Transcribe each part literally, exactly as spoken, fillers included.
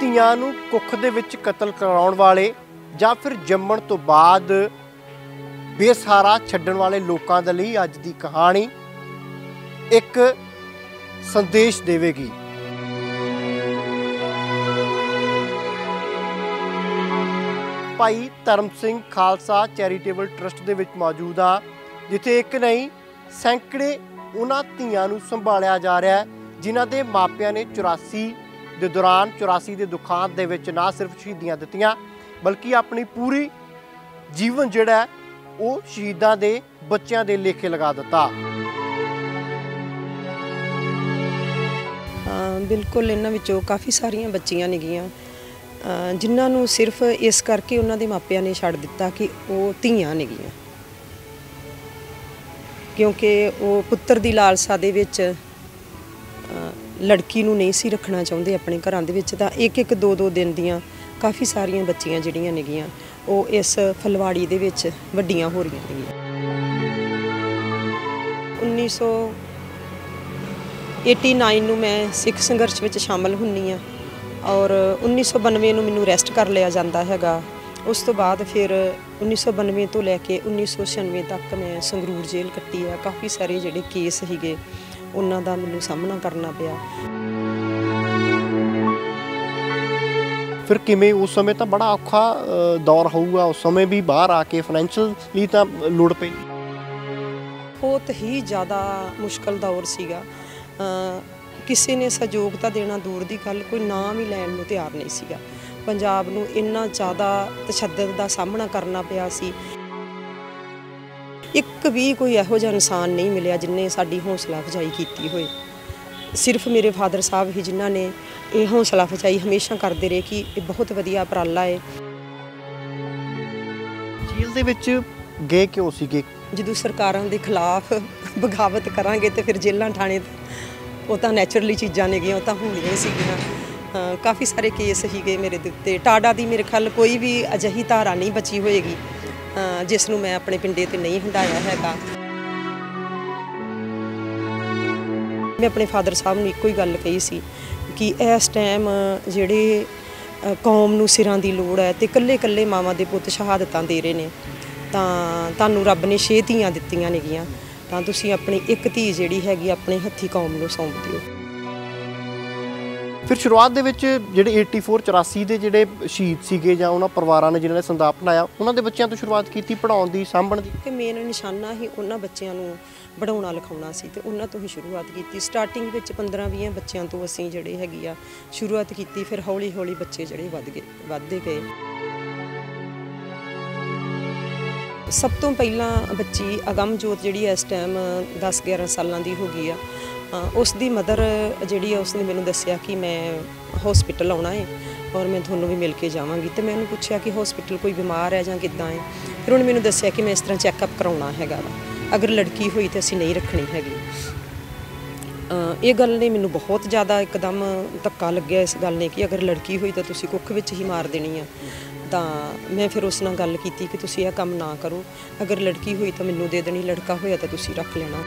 ਧੀਆਂ ਨੂੰ ਕੁੱਖ ਦੇ ਵਿੱਚ ਕਤਲ ਕਰਾਉਣ ਵਾਲੇ ਜਾਂ ਫਿਰ ਜੰਮਣ ਤੋਂ ਬਾਅਦ ਬੇਸਹਾਰਾ ਛੱਡਣ ਵਾਲੇ ਲੋਕਾਂ ਦੇ ਲਈ ਅੱਜ ਦੀ ਕਹਾਣੀ ਇੱਕ ਸੰਦੇਸ਼ ਦੇਵੇਗੀ। ਭਾਈ ਧਰਮ ਸਿੰਘ ਖਾਲਸਾ ਚੈਰੀਟੇਬਲ ਟਰਸਟ ਦੇ ਵਿੱਚ ਮੌਜੂਦ ਆ, ਜਿੱਥੇ ਇੱਕ ਨਹੀਂ ਸੈਂਕੜੇ ਉਹਨਾਂ ਧੀਆਂ ਨੂੰ ਸੰਭਾਲਿਆ ਜਾ ਰਿਹਾ ਹੈ ਜਿਨ੍ਹਾਂ ਦੇ ਮਾਪਿਆਂ ਨੇ ਚੁਰਾਸੀ ਦੇ ਦੌਰਾਨ ਚੁਰਾਸੀ ਦੇ ਦੁਖਾਂਤ ਦੇ ਵਿੱਚ ਨਾ ਸਿਰਫ ਸ਼ਹੀਦੀਆਂ ਦਿੱਤੀਆਂ ਬਲਕਿ ਆਪਣੀ ਪੂਰੀ ਜੀਵਨ ਜਿਹੜਾ ਉਹ ਸ਼ਹੀਦਾਂ ਦੇ ਬੱਚਿਆਂ ਦੇ ਲੇਖੇ ਲਗਾ ਦਿੱਤਾ। ਬਿਲਕੁਲ ਇਹਨਾਂ ਵਿੱਚੋਂ ਕਾਫੀ ਸਾਰੀਆਂ ਬੱਚੀਆਂ ਨੇਗੀਆਂ ਜਿਨ੍ਹਾਂ ਨੂੰ ਸਿਰਫ ਇਸ ਕਰਕੇ ਉਹਨਾਂ ਦੇ ਮਾਪਿਆਂ ਨੇ ਛੱਡ ਦਿੱਤਾ ਕਿ ਉਹ ਧੀਆਂ ਨੇਗੀਆਂ, ਕਿਉਂਕਿ ਉਹ ਪੁੱਤਰ ਦੀ ਲਾਲਸਾ ਦੇ ਵਿੱਚ ਲੜਕੀ ਨੂੰ ਨਹੀਂ ਸੀ ਰੱਖਣਾ ਚਾਹੁੰਦੇ ਆਪਣੇ ਘਰਾਂ ਦੇ ਵਿੱਚ। ਤਾਂ ਇੱਕ ਇੱਕ ਦੋ ਦੋ ਦਿਨ ਦੀਆਂ ਕਾਫੀ ਸਾਰੀਆਂ ਬੱਚੀਆਂ ਜਿਹੜੀਆਂ ਨੇਗੀਆਂ ਉਹ ਇਸ ਫਲਵਾੜੀ ਦੇ ਵਿੱਚ ਵੱਡੀਆਂ ਹੋ ਰਹੀਆਂ ਨੇਗੀਆਂ। ਉੱਨੀ ਸੌ ਨੜਿਨਵੇਂ ਨੂੰ ਮੈਂ ਸਿੱਖ ਸੰਘਰਸ਼ ਵਿੱਚ ਸ਼ਾਮਲ ਹੁੰਦੀ ਹਾਂ ਔਰ ਉੱਨੀ ਸੌ ਬਾਨਵੇਂ ਨੂੰ ਮੈਨੂੰ ਅਰੈਸਟ ਕਰ ਲਿਆ ਜਾਂਦਾ ਹੈਗਾ। ਉਸ ਤੋਂ ਬਾਅਦ ਫਿਰ ਉੱਨੀ ਸੌ ਬਾਨਵੇਂ ਤੋਂ ਲੈ ਕੇ ਉੱਨੀ ਸੌ ਛਿਆਨਵੇਂ ਤੱਕ ਮੈਂ ਸੰਗਰੂਰ ਜੇਲ੍ਹ ਕੱਟੀ ਆ। ਕਾਫੀ ਸਾਰੇ ਜਿਹੜੇ ਕੇਸ ਸੀਗੇ ਉਹਨਾਂ ਦਾ ਮੈਨੂੰ ਸਾਹਮਣਾ ਕਰਨਾ ਪਿਆ। ਫਿਰ ਕਿਵੇਂ ਉਸ ਸਮੇਂ ਤਾਂ ਬੜਾ ਔਖਾ ਦੌਰ ਹੋਊਗਾ, ਉਸ ਸਮੇਂ ਵੀ ਬਾਹਰ ਆ ਕੇ ਫਾਈਨੈਂਸ਼ੀਅਲੀ ਤਾਂ ਲੋੜ ਪਈ। ਬਹੁਤ ਹੀ ਜ਼ਿਆਦਾ ਮੁਸ਼ਕਲ ਦੌਰ ਸੀਗਾ। ਕਿਸੇ ਨੇ ਸਹਿਯੋਗ ਤਾਂ ਦੇਣਾ ਦੂਰ ਦੀ ਗੱਲ, ਕੋਈ ਨਾਮ ਹੀ ਲੈਣ ਨੂੰ ਤਿਆਰ ਨਹੀਂ ਸੀਗਾ। ਪੰਜਾਬ ਨੂੰ ਇੰਨਾ ਜ਼ਿਆਦਾ ਤਸ਼ੱਦਦ ਦਾ ਸਾਹਮਣਾ ਕਰਨਾ ਪਿਆ ਸੀ। ਇੱਕ ਵੀ ਕੋਈ ਇਹੋ ਜਿਹਾ ਇਨਸਾਨ ਨਹੀਂ ਮਿਲਿਆ ਜਿਨ੍ਹਾਂ ਨੇ ਸਾਡੀ ਹੌਸਲਾ ਅਫਜ਼ਾਈ ਕੀਤੀ ਹੋਏ। ਸਿਰਫ ਮੇਰੇ ਫਾਦਰ ਸਾਹਿਬ ਹੀ ਜਿਨ੍ਹਾਂ ਨੇ ਇਹ ਹੌਸਲਾ ਅਫਜ਼ਾਈ ਹਮੇਸ਼ਾ ਕਰਦੇ ਰਹੇ ਕਿ ਇਹ ਬਹੁਤ ਵਧੀਆ ਉਪਰਾਲਾ ਹੈ। ਜੇਲ੍ਹ ਦੇ ਵਿੱਚ ਗਏ ਕਿਉਂ ਸੀਗੇ? ਜਦੋਂ ਸਰਕਾਰਾਂ ਦੇ ਖਿਲਾਫ ਬਗਾਵਤ ਕਰਾਂਗੇ ਤੇ ਫਿਰ ਜੇਲ੍ਹਾਂ ਠਾਣੇ ਉਹ ਤਾਂ ਨੈਚੁਰਲੀ ਚੀਜ਼ਾਂ ਨੇਗੀਆਂ, ਉਹ ਤਾਂ ਹੋਣੀਆਂ ਹੀ ਸੀਗੀਆਂ। ਕਾਫੀ ਸਾਰੇ ਕੇਸ ਸੀਗੇ ਮੇਰੇ ਦੇ ਉੱਤੇ। ਟਾਡਾ ਦੀ ਮੇਰੇ ਖਿਆਲ ਕੋਈ ਵੀ ਅਜਿਹੀ ਧਾਰਾ ਨਹੀਂ ਬਚੀ ਹੋਏਗੀ ਜਿਸ ਨੂੰ ਮੈਂ ਆਪਣੇ ਪਿੰਡੇ ਤੇ ਨਹੀਂ ਹੰਢਾਇਆ ਹੈਗਾ। ਮੈਂ ਆਪਣੇ ਫਾਦਰ ਸਾਹਿਬ ਨੂੰ ਇੱਕੋ ਹੀ ਗੱਲ ਕਹੀ ਸੀ ਕਿ ਇਸ ਟਾਈਮ ਜਿਹੜੇ ਕੌਮ ਨੂੰ ਸਿਰਾਂ ਦੀ ਲੋੜ ਹੈ ਤੇ ਇਕੱਲੇ ਇਕੱਲੇ ਮਾਵਾਂ ਦੇ ਪੁੱਤ ਸ਼ਹਾਦਤਾਂ ਦੇ ਰਹੇ ਨੇ, ਤਾਂ ਤੁਹਾਨੂੰ ਰੱਬ ਨੇ ਛੇ ਧੀਆਂ ਦਿੱਤੀਆਂ ਨੇਗੀਆਂ, ਤਾਂ ਤੁਸੀਂ ਆਪਣੀ ਇੱਕ ਧੀ ਜਿਹੜੀ ਹੈਗੀ ਆਪਣੇ ਹੱਥੀ ਕੌਮ ਨੂੰ ਸੌਂਪ ਦਿਓ। ਫਿਰ ਸ਼ੁਰੂਆਤ ਦੇ ਵਿੱਚ ਜਿਹੜੇ ਚੁਰਾਸੀ ਚੁਰਾਸੀ ਦੇ ਜਿਹੜੇ ਸ਼ਹੀਦ ਸੀਗੇ ਜਾਂ ਉਹਨਾਂ ਪਰਿਵਾਰਾਂ ਨੇ ਜਿਨ੍ਹਾਂ ਨੇ ਸੰਦਾਪ ਬਣਾਇਆ ਉਹਨਾਂ ਦੇ ਬੱਚਿਆਂ ਤੋਂ ਸ਼ੁਰੂਆਤ ਕੀਤੀ ਪੜ੍ਹਾਉਣ ਦੀ, ਸਾਂਭਣ ਦੀ। ਕਿ ਮੇਨ ਨਿਸ਼ਾਨਾ ਹੀ ਉਹਨਾਂ ਬੱਚਿਆਂ ਨੂੰ ਪੜ੍ਹਾਉਣਾ ਲਿਖਾਉਣਾ ਸੀ ਤੇ ਉਹਨਾਂ ਤੋਂ ਹੀ ਸ਼ੁਰੂਆਤ ਕੀਤੀ। ਸਟਾਰਟਿੰਗ ਵਿੱਚ ਪੰਦਰਾਂ ਵੀਹ ਬੱਚਿਆਂ ਤੋਂ ਅਸੀਂ ਜਿਹੜੇ ਹੈਗੀ ਆ ਸ਼ੁਰੂਆਤ ਕੀਤੀ। ਫਿਰ ਹੌਲੀ ਹੌਲੀ ਬੱਚੇ ਜਿਹੜੇ ਵੱਧ ਗਏ ਵੱਧਦੇ ਗਏ। ਸਭ ਤੋਂ ਪਹਿਲਾਂ ਬੱਚੀ ਅਗਮਜੋਤ ਜਿਹੜੀ ਇਸ ਟਾਈਮ ਦਸ ਗਿਆਰਾਂ ਸਾਲਾਂ ਦੀ ਹੋ ਗਈ ਆ, ਉਸ ਦੀ ਮਦਰ ਜਿਹੜੀ ਆ ਉਸਨੇ ਮੈਨੂੰ ਦੱਸਿਆ ਕਿ ਮੈਂ ਹੌਸਪੀਟਲ ਆਉਣਾ ਹੈ ਔਰ ਮੈਂ ਤੁਹਾਨੂੰ ਵੀ ਮਿਲ ਕੇ ਜਾਵਾਂਗੀ। ਤੇ ਮੈਂ ਉਹਨੂੰ ਪੁੱਛਿਆ ਕਿ ਹੌਸਪੀਟਲ ਕੋਈ ਬਿਮਾਰ ਹੈ ਜਾਂ ਕਿੱਦਾਂ ਹੈ। ਫਿਰ ਉਹਨੇ ਮੈਨੂੰ ਦੱਸਿਆ ਕਿ ਮੈਂ ਇਸ ਤਰ੍ਹਾਂ ਚੈੱਕਅਪ ਕਰਾਉਣਾ ਹੈਗਾ ਵਾ, ਅਗਰ ਲੜਕੀ ਹੋਈ ਤਾਂ ਅਸੀਂ ਨਹੀਂ ਰੱਖਣੀ ਹੈਗੀ। ਇਹ ਗੱਲ ਨੇ ਮੈਨੂੰ ਬਹੁਤ ਜ਼ਿਆਦਾ ਇੱਕਦਮ ਧੱਕਾ ਲੱਗਿਆ ਇਸ ਗੱਲ ਨੇ ਕਿ ਅਗਰ ਲੜਕੀ ਹੋਈ ਤਾਂ ਤੁਸੀਂ ਕੁੱਖ ਵਿੱਚ ਹੀ ਮਾਰ ਦੇਣੀ ਆ। ਤਾਂ ਮੈਂ ਫਿਰ ਉਸ ਨਾਲ ਗੱਲ ਕੀਤੀ ਕਿ ਤੁਸੀਂ ਇਹ ਕੰਮ ਨਾ ਕਰੋ, ਅਗਰ ਲੜਕੀ ਹੋਈ ਤਾਂ ਮੈਨੂੰ ਦੇ ਦੇਣੀ, ਲੜਕਾ ਹੋਇਆ ਤਾਂ ਤੁਸੀਂ ਰੱਖ ਲੈਣਾ।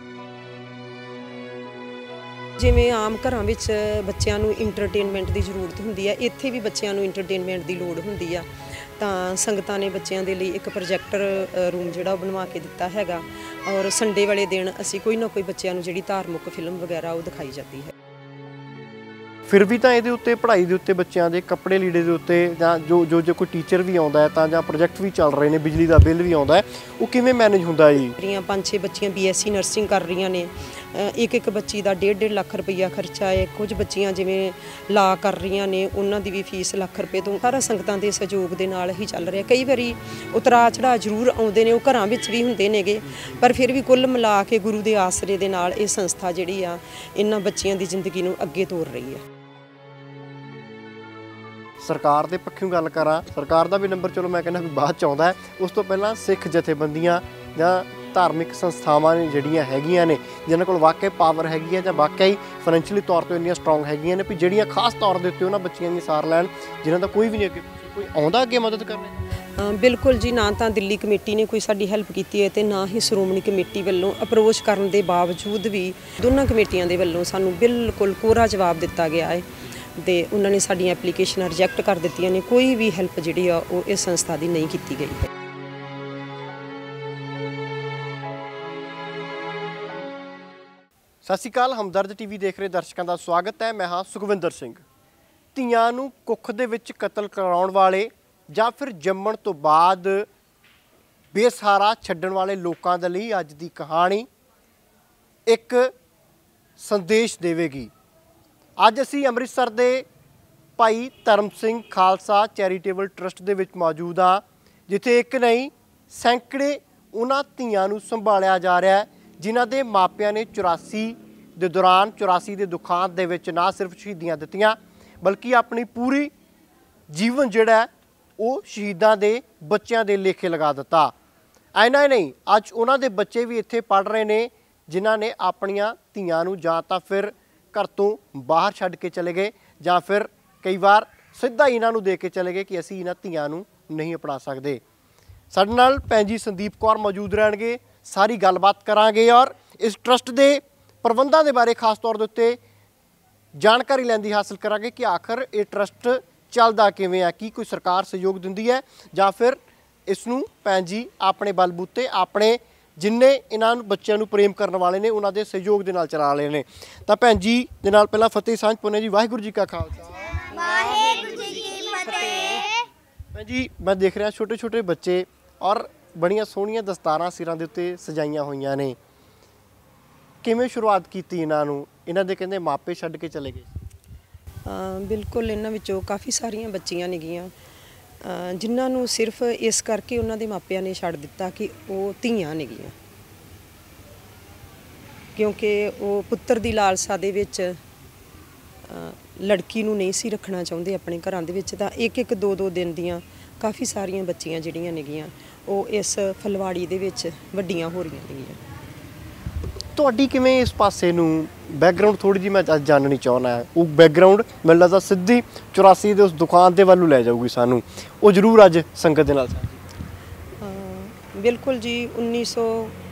ਜਿਵੇਂ ਆਮ ਘਰਾਂ ਵਿੱਚ ਬੱਚਿਆਂ ਨੂੰ ਇੰਟਰਟੇਨਮੈਂਟ ਦੀ ਜ਼ਰੂਰਤ ਹੁੰਦੀ ਹੈ, ਇੱਥੇ ਵੀ ਬੱਚਿਆਂ ਨੂੰ ਇੰਟਰਟੇਨਮੈਂਟ ਦੀ ਲੋੜ ਹੁੰਦੀ ਆ। ਤਾਂ ਸੰਗਤਾਂ ਨੇ ਬੱਚਿਆਂ ਦੇ ਲਈ ਇੱਕ ਪ੍ਰੋਜੈਕਟਰ ਰੂਮ ਜਿਹੜਾ ਉਹ ਬਣਵਾ ਕੇ ਦਿੱਤਾ ਹੈਗਾ ਔਰ ਸੰਡੇ ਵਾਲੇ ਦਿਨ ਅਸੀਂ ਕੋਈ ਨਾ ਕੋਈ ਬੱਚਿਆਂ ਨੂੰ ਜਿਹੜੀ ਧਾਰਮਿਕ ਫਿਲਮ ਵਗੈਰਾ ਉਹ ਦਿਖਾਈ ਜਾਂਦੀ ਹੈ। ਫਿਰ ਵੀ ਤਾਂ ਇਹਦੇ ਉੱਤੇ ਪੜ੍ਹਾਈ ਦੇ ਉੱਤੇ ਬੱਚਿਆਂ ਦੇ ਕੱਪੜੇ ਲੀੜੇ ਦੇ ਉੱਤੇ ਜਾਂ ਜੋ ਜੋ ਜੋ ਕੋਈ ਟੀਚਰ ਵੀ ਆਉਂਦਾ ਹੈ ਤਾਂ ਜਾਂ ਪ੍ਰੋਜੈਕਟ ਵੀ ਚੱਲ ਰਹੇ ਨੇ, ਬਿਜਲੀ ਦਾ ਬਿੱਲ ਵੀ ਆਉਂਦਾ ਹੈ, ਉਹ ਕਿਵੇਂ ਮੈਨੇਜ ਹੁੰਦਾ ਜੀ? ਮੇਰੀਆਂ ਪੰਜ ਛੇ ਬੱਚੀਆਂ ਬੀ ਐਸ ਸੀ ਨਰਸਿੰਗ ਕਰ ਰਹੀਆਂ ਨੇ। ਇੱਕ ਇੱਕ ਬੱਚੀ ਦਾ ਡੇਢ ਡੇਢ ਲੱਖ ਰੁਪਈਆ ਖਰਚਾ ਹੈ। ਕੁਝ ਬੱਚੀਆਂ ਜਿਵੇਂ ਲਾ ਕਰ ਰਹੀਆਂ ਨੇ ਉਹਨਾਂ ਦੀ ਵੀ ਫੀਸ ਲੱਖ ਰੁਪਏ ਤੋਂ। ਸਾਰਾ ਸੰਗਤਾਂ ਦੇ ਸਹਿਯੋਗ ਦੇ ਨਾਲ ਹੀ ਚੱਲ ਰਿਹਾ। ਕਈ ਵਾਰੀ ਉਤਰਾ ਚੜ੍ਹਾਅ ਜ਼ਰੂਰ ਆਉਂਦੇ ਨੇ, ਉਹ ਘਰਾਂ ਵਿੱਚ ਵੀ ਹੁੰਦੇ ਨੇਗੇ, ਪਰ ਫਿਰ ਵੀ ਕੁੱਲ ਮਿਲਾ ਕੇ ਗੁਰੂ ਦੇ ਆਸਰੇ ਦੇ ਨਾਲ ਇਹ ਸੰਸਥਾ ਜਿਹੜੀ ਆ ਇਹਨਾਂ ਬੱਚੀਆਂ ਦੀ ਜ਼ਿੰਦਗੀ ਨੂੰ ਅੱਗੇ ਤੋਰ ਰਹੀ ਹੈ। ਸਰਕਾਰ ਦੇ ਪੱਖੋਂ ਗੱਲ ਕਰਾਂ, ਸਰਕਾਰ ਦਾ ਵੀ ਨੰਬਰ ਚਲੋ ਮੈਂ ਕਹਿੰਦਾ ਵੀ ਬਾਅਦ 'ਚ ਆਉਂਦਾ ਹੈ। ਉਸ ਤੋਂ ਪਹਿਲਾਂ ਸਿੱਖ ਜਥੇਬੰਦੀਆਂ ਜਾਂ ਧਾਰਮਿਕ ਸੰਸਥਾਵਾਂ ਨੇ ਜਿਹੜੀਆਂ ਹੈਗੀਆਂ ਨੇ ਜਿਨ੍ਹਾਂ ਕੋਲ ਵਾਕਈ ਪਾਵਰ ਹੈਗੀ ਹੈ ਜਾਂ ਵਾਕਈ ਫਾਈਨੈਂਸ਼ੀਅਲੀ ਤੌਰ 'ਤੇ ਇੰਨੀਆਂ ਸਟਰੋਂਗ ਹੈਗੀਆਂ ਨੇ ਵੀ ਜਿਹੜੀਆਂ ਖਾਸ ਤੌਰ ਦੇ ਉੱਤੇ ਉਹਨਾਂ ਬੱਚੀਆਂ ਦੀ ਸਾਰ ਲੈਣ ਜਿਨ੍ਹਾਂ ਦਾ ਕੋਈ ਵੀ ਨਹੀਂ ਅੱਗੇ ਕੋਈ ਆਉਂਦਾ ਅੱਗੇ ਮਦਦ ਕਰਨੀ। ਬਿਲਕੁਲ ਜੀ, ਨਾ ਤਾਂ ਦਿੱਲੀ ਕਮੇਟੀ ਨੇ ਕੋਈ ਸਾਡੀ ਹੈਲਪ ਕੀਤੀ ਹੈ ਤੇ ਨਾ ਹੀ ਸ਼੍ਰੋਮਣੀ ਕਮੇਟੀ ਵੱਲੋਂ ਅਪਰੋਚ ਕਰਨ ਦੇ ਬਾਵਜੂਦ ਵੀ ਦੋਨਾਂ ਕਮੇਟੀਆਂ ਦੇ ਵੱਲੋਂ ਸਾਨੂੰ ਬਿਲਕੁਲ ਕੋਰਾ ਜਵਾਬ ਦਿੱਤਾ ਗਿਆ ਹੈ। ਤੇ ਉਹਨਾਂ ਨੇ ਸਾਡੀਆਂ ਐਪਲੀਕੇਸ਼ਨਾਂ ਰਿਜੈਕਟ ਕਰ ਦਿੱਤੀਆਂ ਨੇ। ਕੋਈ ਵੀ ਹੈਲਪ ਜਿਹੜੀ ਆ ਉਹ ਇਸ ਸੰਸਥਾ ਦੀ ਨਹੀਂ ਕੀਤੀ ਗਈ ਹੈ। ਸਤਿ ਸ਼੍ਰੀ ਅਕਾਲ, ਹਮਦਰਦ ਟੀਵੀ ਦੇਖ ਰਹੇ ਦਰਸ਼ਕਾਂ ਦਾ ਸਵਾਗਤ ਹੈ। ਮੈਂ ਹਾਂ ਸੁਖਵਿੰਦਰ ਸਿੰਘ। ਧੀਆਂ ਨੂੰ ਕੁੱਖ ਦੇ ਵਿੱਚ ਕਤਲ ਕਰਾਉਣ ਵਾਲੇ ਜਾਂ ਫਿਰ ਜੰਮਣ ਤੋਂ ਬਾਅਦ ਬੇਸਹਾਰਾ ਛੱਡਣ ਵਾਲੇ ਲੋਕਾਂ ਦੇ ਲਈ ਅੱਜ ਦੀ ਕਹਾਣੀ ਇੱਕ ਸੰਦੇਸ਼ ਦੇਵੇਗੀ। ਅੱਜ ਅਸੀਂ ਅੰਮ੍ਰਿਤਸਰ ਦੇ ਭਾਈ ਧਰਮ ਸਿੰਘ ਖਾਲਸਾ ਚੈਰੀਟੇਬਲ ਟਰਸਟ ਦੇ ਵਿੱਚ ਮੌਜੂਦ ਹਾਂ, ਜਿੱਥੇ ਇੱਕ ਨਹੀਂ ਸੈਂਕੜੇ ਉਹਨਾਂ ਧੀਆਂ ਨੂੰ ਸੰਭਾਲਿਆ ਜਾ ਰਿਹਾ ਹੈ ਜਿਨ੍ਹਾਂ ਦੇ ਮਾਪਿਆਂ ਨੇ ਚੁਰਾਸੀ ਦੇ ਦੌਰਾਨ ਚੁਰਾਸੀ ਦੇ ਦੁਖਾਂਤ ਦੇ ਵਿੱਚ ਨਾ ਸਿਰਫ ਸ਼ਹੀਦੀਆਂ ਦਿੱਤੀਆਂ ਬਲਕਿ ਆਪਣੀ ਪੂਰੀ ਜੀਵਨ ਜਿਹੜਾ ਉਹ ਸ਼ਹੀਦਾਂ ਦੇ ਬੱਚਿਆਂ ਦੇ ਲੇਖੇ ਲਗਾ ਦਿੱਤਾ। ਐਨਾ ਹੀ ਨਹੀਂ, ਅੱਜ ਉਹਨਾਂ ਦੇ ਬੱਚੇ ਵੀ ਇੱਥੇ ਪੜ੍ਹ ਰਹੇ ਨੇ ਜਿਨ੍ਹਾਂ ਨੇ ਆਪਣੀਆਂ ਧੀਆਂ ਨੂੰ ਜਾਂ ਤਾਂ ਫਿਰ ਘਰ ਤੋਂ ਬਾਹਰ ਛੱਡ ਕੇ ਚਲੇ ਗਏ ਜਾਂ ਫਿਰ ਕਈ ਵਾਰ ਸਿੱਧਾ ਇਹਨਾਂ ਨੂੰ ਦੇ ਕੇ ਚਲੇ ਗਏ ਕਿ ਅਸੀਂ ਇਹਨਾਂ ਧੀਆਂ ਨੂੰ ਨਹੀਂ ਅਪਣਾ ਸਕਦੇ। ਸਾਡੇ ਨਾਲ ਭੈਣ ਜੀ ਸੰਦੀਪ ਕੌਰ ਮੌਜੂਦ ਰਹਿਣਗੇ, ਸਾਰੀ ਗੱਲਬਾਤ ਕਰਾਂਗੇ ਔਰ ਇਸ ਟਰਸਟ ਦੇ ਪ੍ਰਬੰਧਾਂ ਦੇ ਬਾਰੇ ਖਾਸ ਤੌਰ ਦੇ ਉੱਤੇ ਜਾਣਕਾਰੀ ਲੈਂਦੀ ਹਾਸਲ ਕਰਾਂਗੇ ਕਿ ਆਖਰ ਇਹ ਟਰਸਟ ਚੱਲਦਾ ਕਿਵੇਂ ਹੈ, ਕੀ ਕੋਈ ਸਰਕਾਰ ਸਹਿਯੋਗ ਦਿੰਦੀ ਹੈ ਜਾਂ ਫਿਰ ਇਸ ਨੂੰ ਭੈਣ ਜੀ ਆਪਣੇ ਬਲਬੂਤੇ ਆਪਣੇ ਜਿੰਨੇ ਇਹਨਾਂ ਨੂੰ ਬੱਚਿਆਂ ਨੂੰ ਪ੍ਰੇਮ ਕਰਨ ਵਾਲੇ ਨੇ ਉਹਨਾਂ ਦੇ ਸਹਿਯੋਗ ਦੇ ਨਾਲ ਚਲਾ ਰਹੇ ਨੇ। ਤਾਂ ਭੈਣ ਜੀ ਦੇ ਨਾਲ ਪਹਿਲਾਂ ਫਤਿਹ ਸਾਂਝ ਪਾਉਂਦੇ ਜੀ। ਵਾਹਿਗੁਰੂ ਜੀ ਕਾ ਖਾਲਸਾ, ਵਾਹਿਗੁਰੂ ਜੀ ਕੀ ਫਤਿਹ। ਭੈਣ ਜੀ ਮੈਂ ਦੇਖ ਰਿਹਾ ਛੋਟੇ ਛੋਟੇ ਬੱਚੇ ਔਰ ਬੜੀਆਂ ਸੋਹਣੀਆਂ ਦਸਤਾਰਾਂ ਸਿਰਾਂ ਦੇ ਉੱਤੇ ਸਜਾਈਆਂ ਹੋਈਆਂ ਨੇ। ਕਿਵੇਂ ਸ਼ੁਰੂਆਤ ਕੀਤੀ ਇਹਨਾਂ ਨੂੰ? ਇਹਨਾਂ ਦੇ ਕਹਿੰਦੇ ਮਾਪੇ ਛੱਡ ਕੇ ਚਲੇ ਗਏ। ਬਿਲਕੁਲ, ਇਹਨਾਂ ਵਿੱਚੋਂ ਕਾਫੀ ਸਾਰੀਆਂ ਬੱਚੀਆਂ ਨੇਗੀਆਂ ਜਿਨ੍ਹਾਂ ਨੂੰ ਸਿਰਫ ਇਸ ਕਰਕੇ ਉਹਨਾਂ ਦੇ ਮਾਪਿਆਂ ਨੇ ਛੱਡ ਦਿੱਤਾ ਕਿ ਉਹ ਧੀਆਂ ਨੇਗੀਆਂ, ਕਿਉਂਕਿ ਉਹ ਪੁੱਤਰ ਦੀ ਲਾਲਸਾ ਦੇ ਵਿੱਚ ਲੜਕੀ ਨੂੰ ਨਹੀਂ ਸੀ ਰੱਖਣਾ ਚਾਹੁੰਦੇ ਆਪਣੇ ਘਰਾਂ ਦੇ ਵਿੱਚ। ਤਾਂ ਇੱਕ ਇੱਕ ਦੋ ਦੋ ਦਿਨ ਦੀਆਂ ਕਾਫੀ ਸਾਰੀਆਂ ਬੱਚੀਆਂ ਜਿਹੜੀਆਂ ਨੇਗੀਆਂ ਉਹ ਇਸ ਫਲਵਾੜੀ ਦੇ ਵਿੱਚ ਵੱਡੀਆਂ ਹੋ ਰਹੀਆਂ ਨੇਗੀਆਂ। ਤੁਹਾਡੀ ਕਿਵੇਂ ਇਸ ਪਾਸੇ ਨੂੰ ਬੈਕਗਰਾਉਂਡ ਥੋੜੀ ਜਿਹੀ ਮੈਂ ਅੱਜ ਜਾਣਨੀ ਚਾਹੁੰਦਾ ਹੈ। ਉਹ ਬੈਕਗਰਾਉਂਡ ਮੈਨੂੰ ਲੱਗਦਾ ਸਿੱਧੀ ਚੁਰਾਸੀ ਦੇ ਉਸ ਦੁਕਾਨ ਦੇ ਵੱਲੋਂ ਲੈ ਜਾਊਗੀ ਸਾਨੂੰ, ਉਹ ਜ਼ਰੂਰ ਅੱਜ ਸੰਗਤ ਦੇ ਨਾਲ ਸਾਂਝੀ। ਬਿਲਕੁਲ ਜੀ, ਉੱਨੀ ਸੌ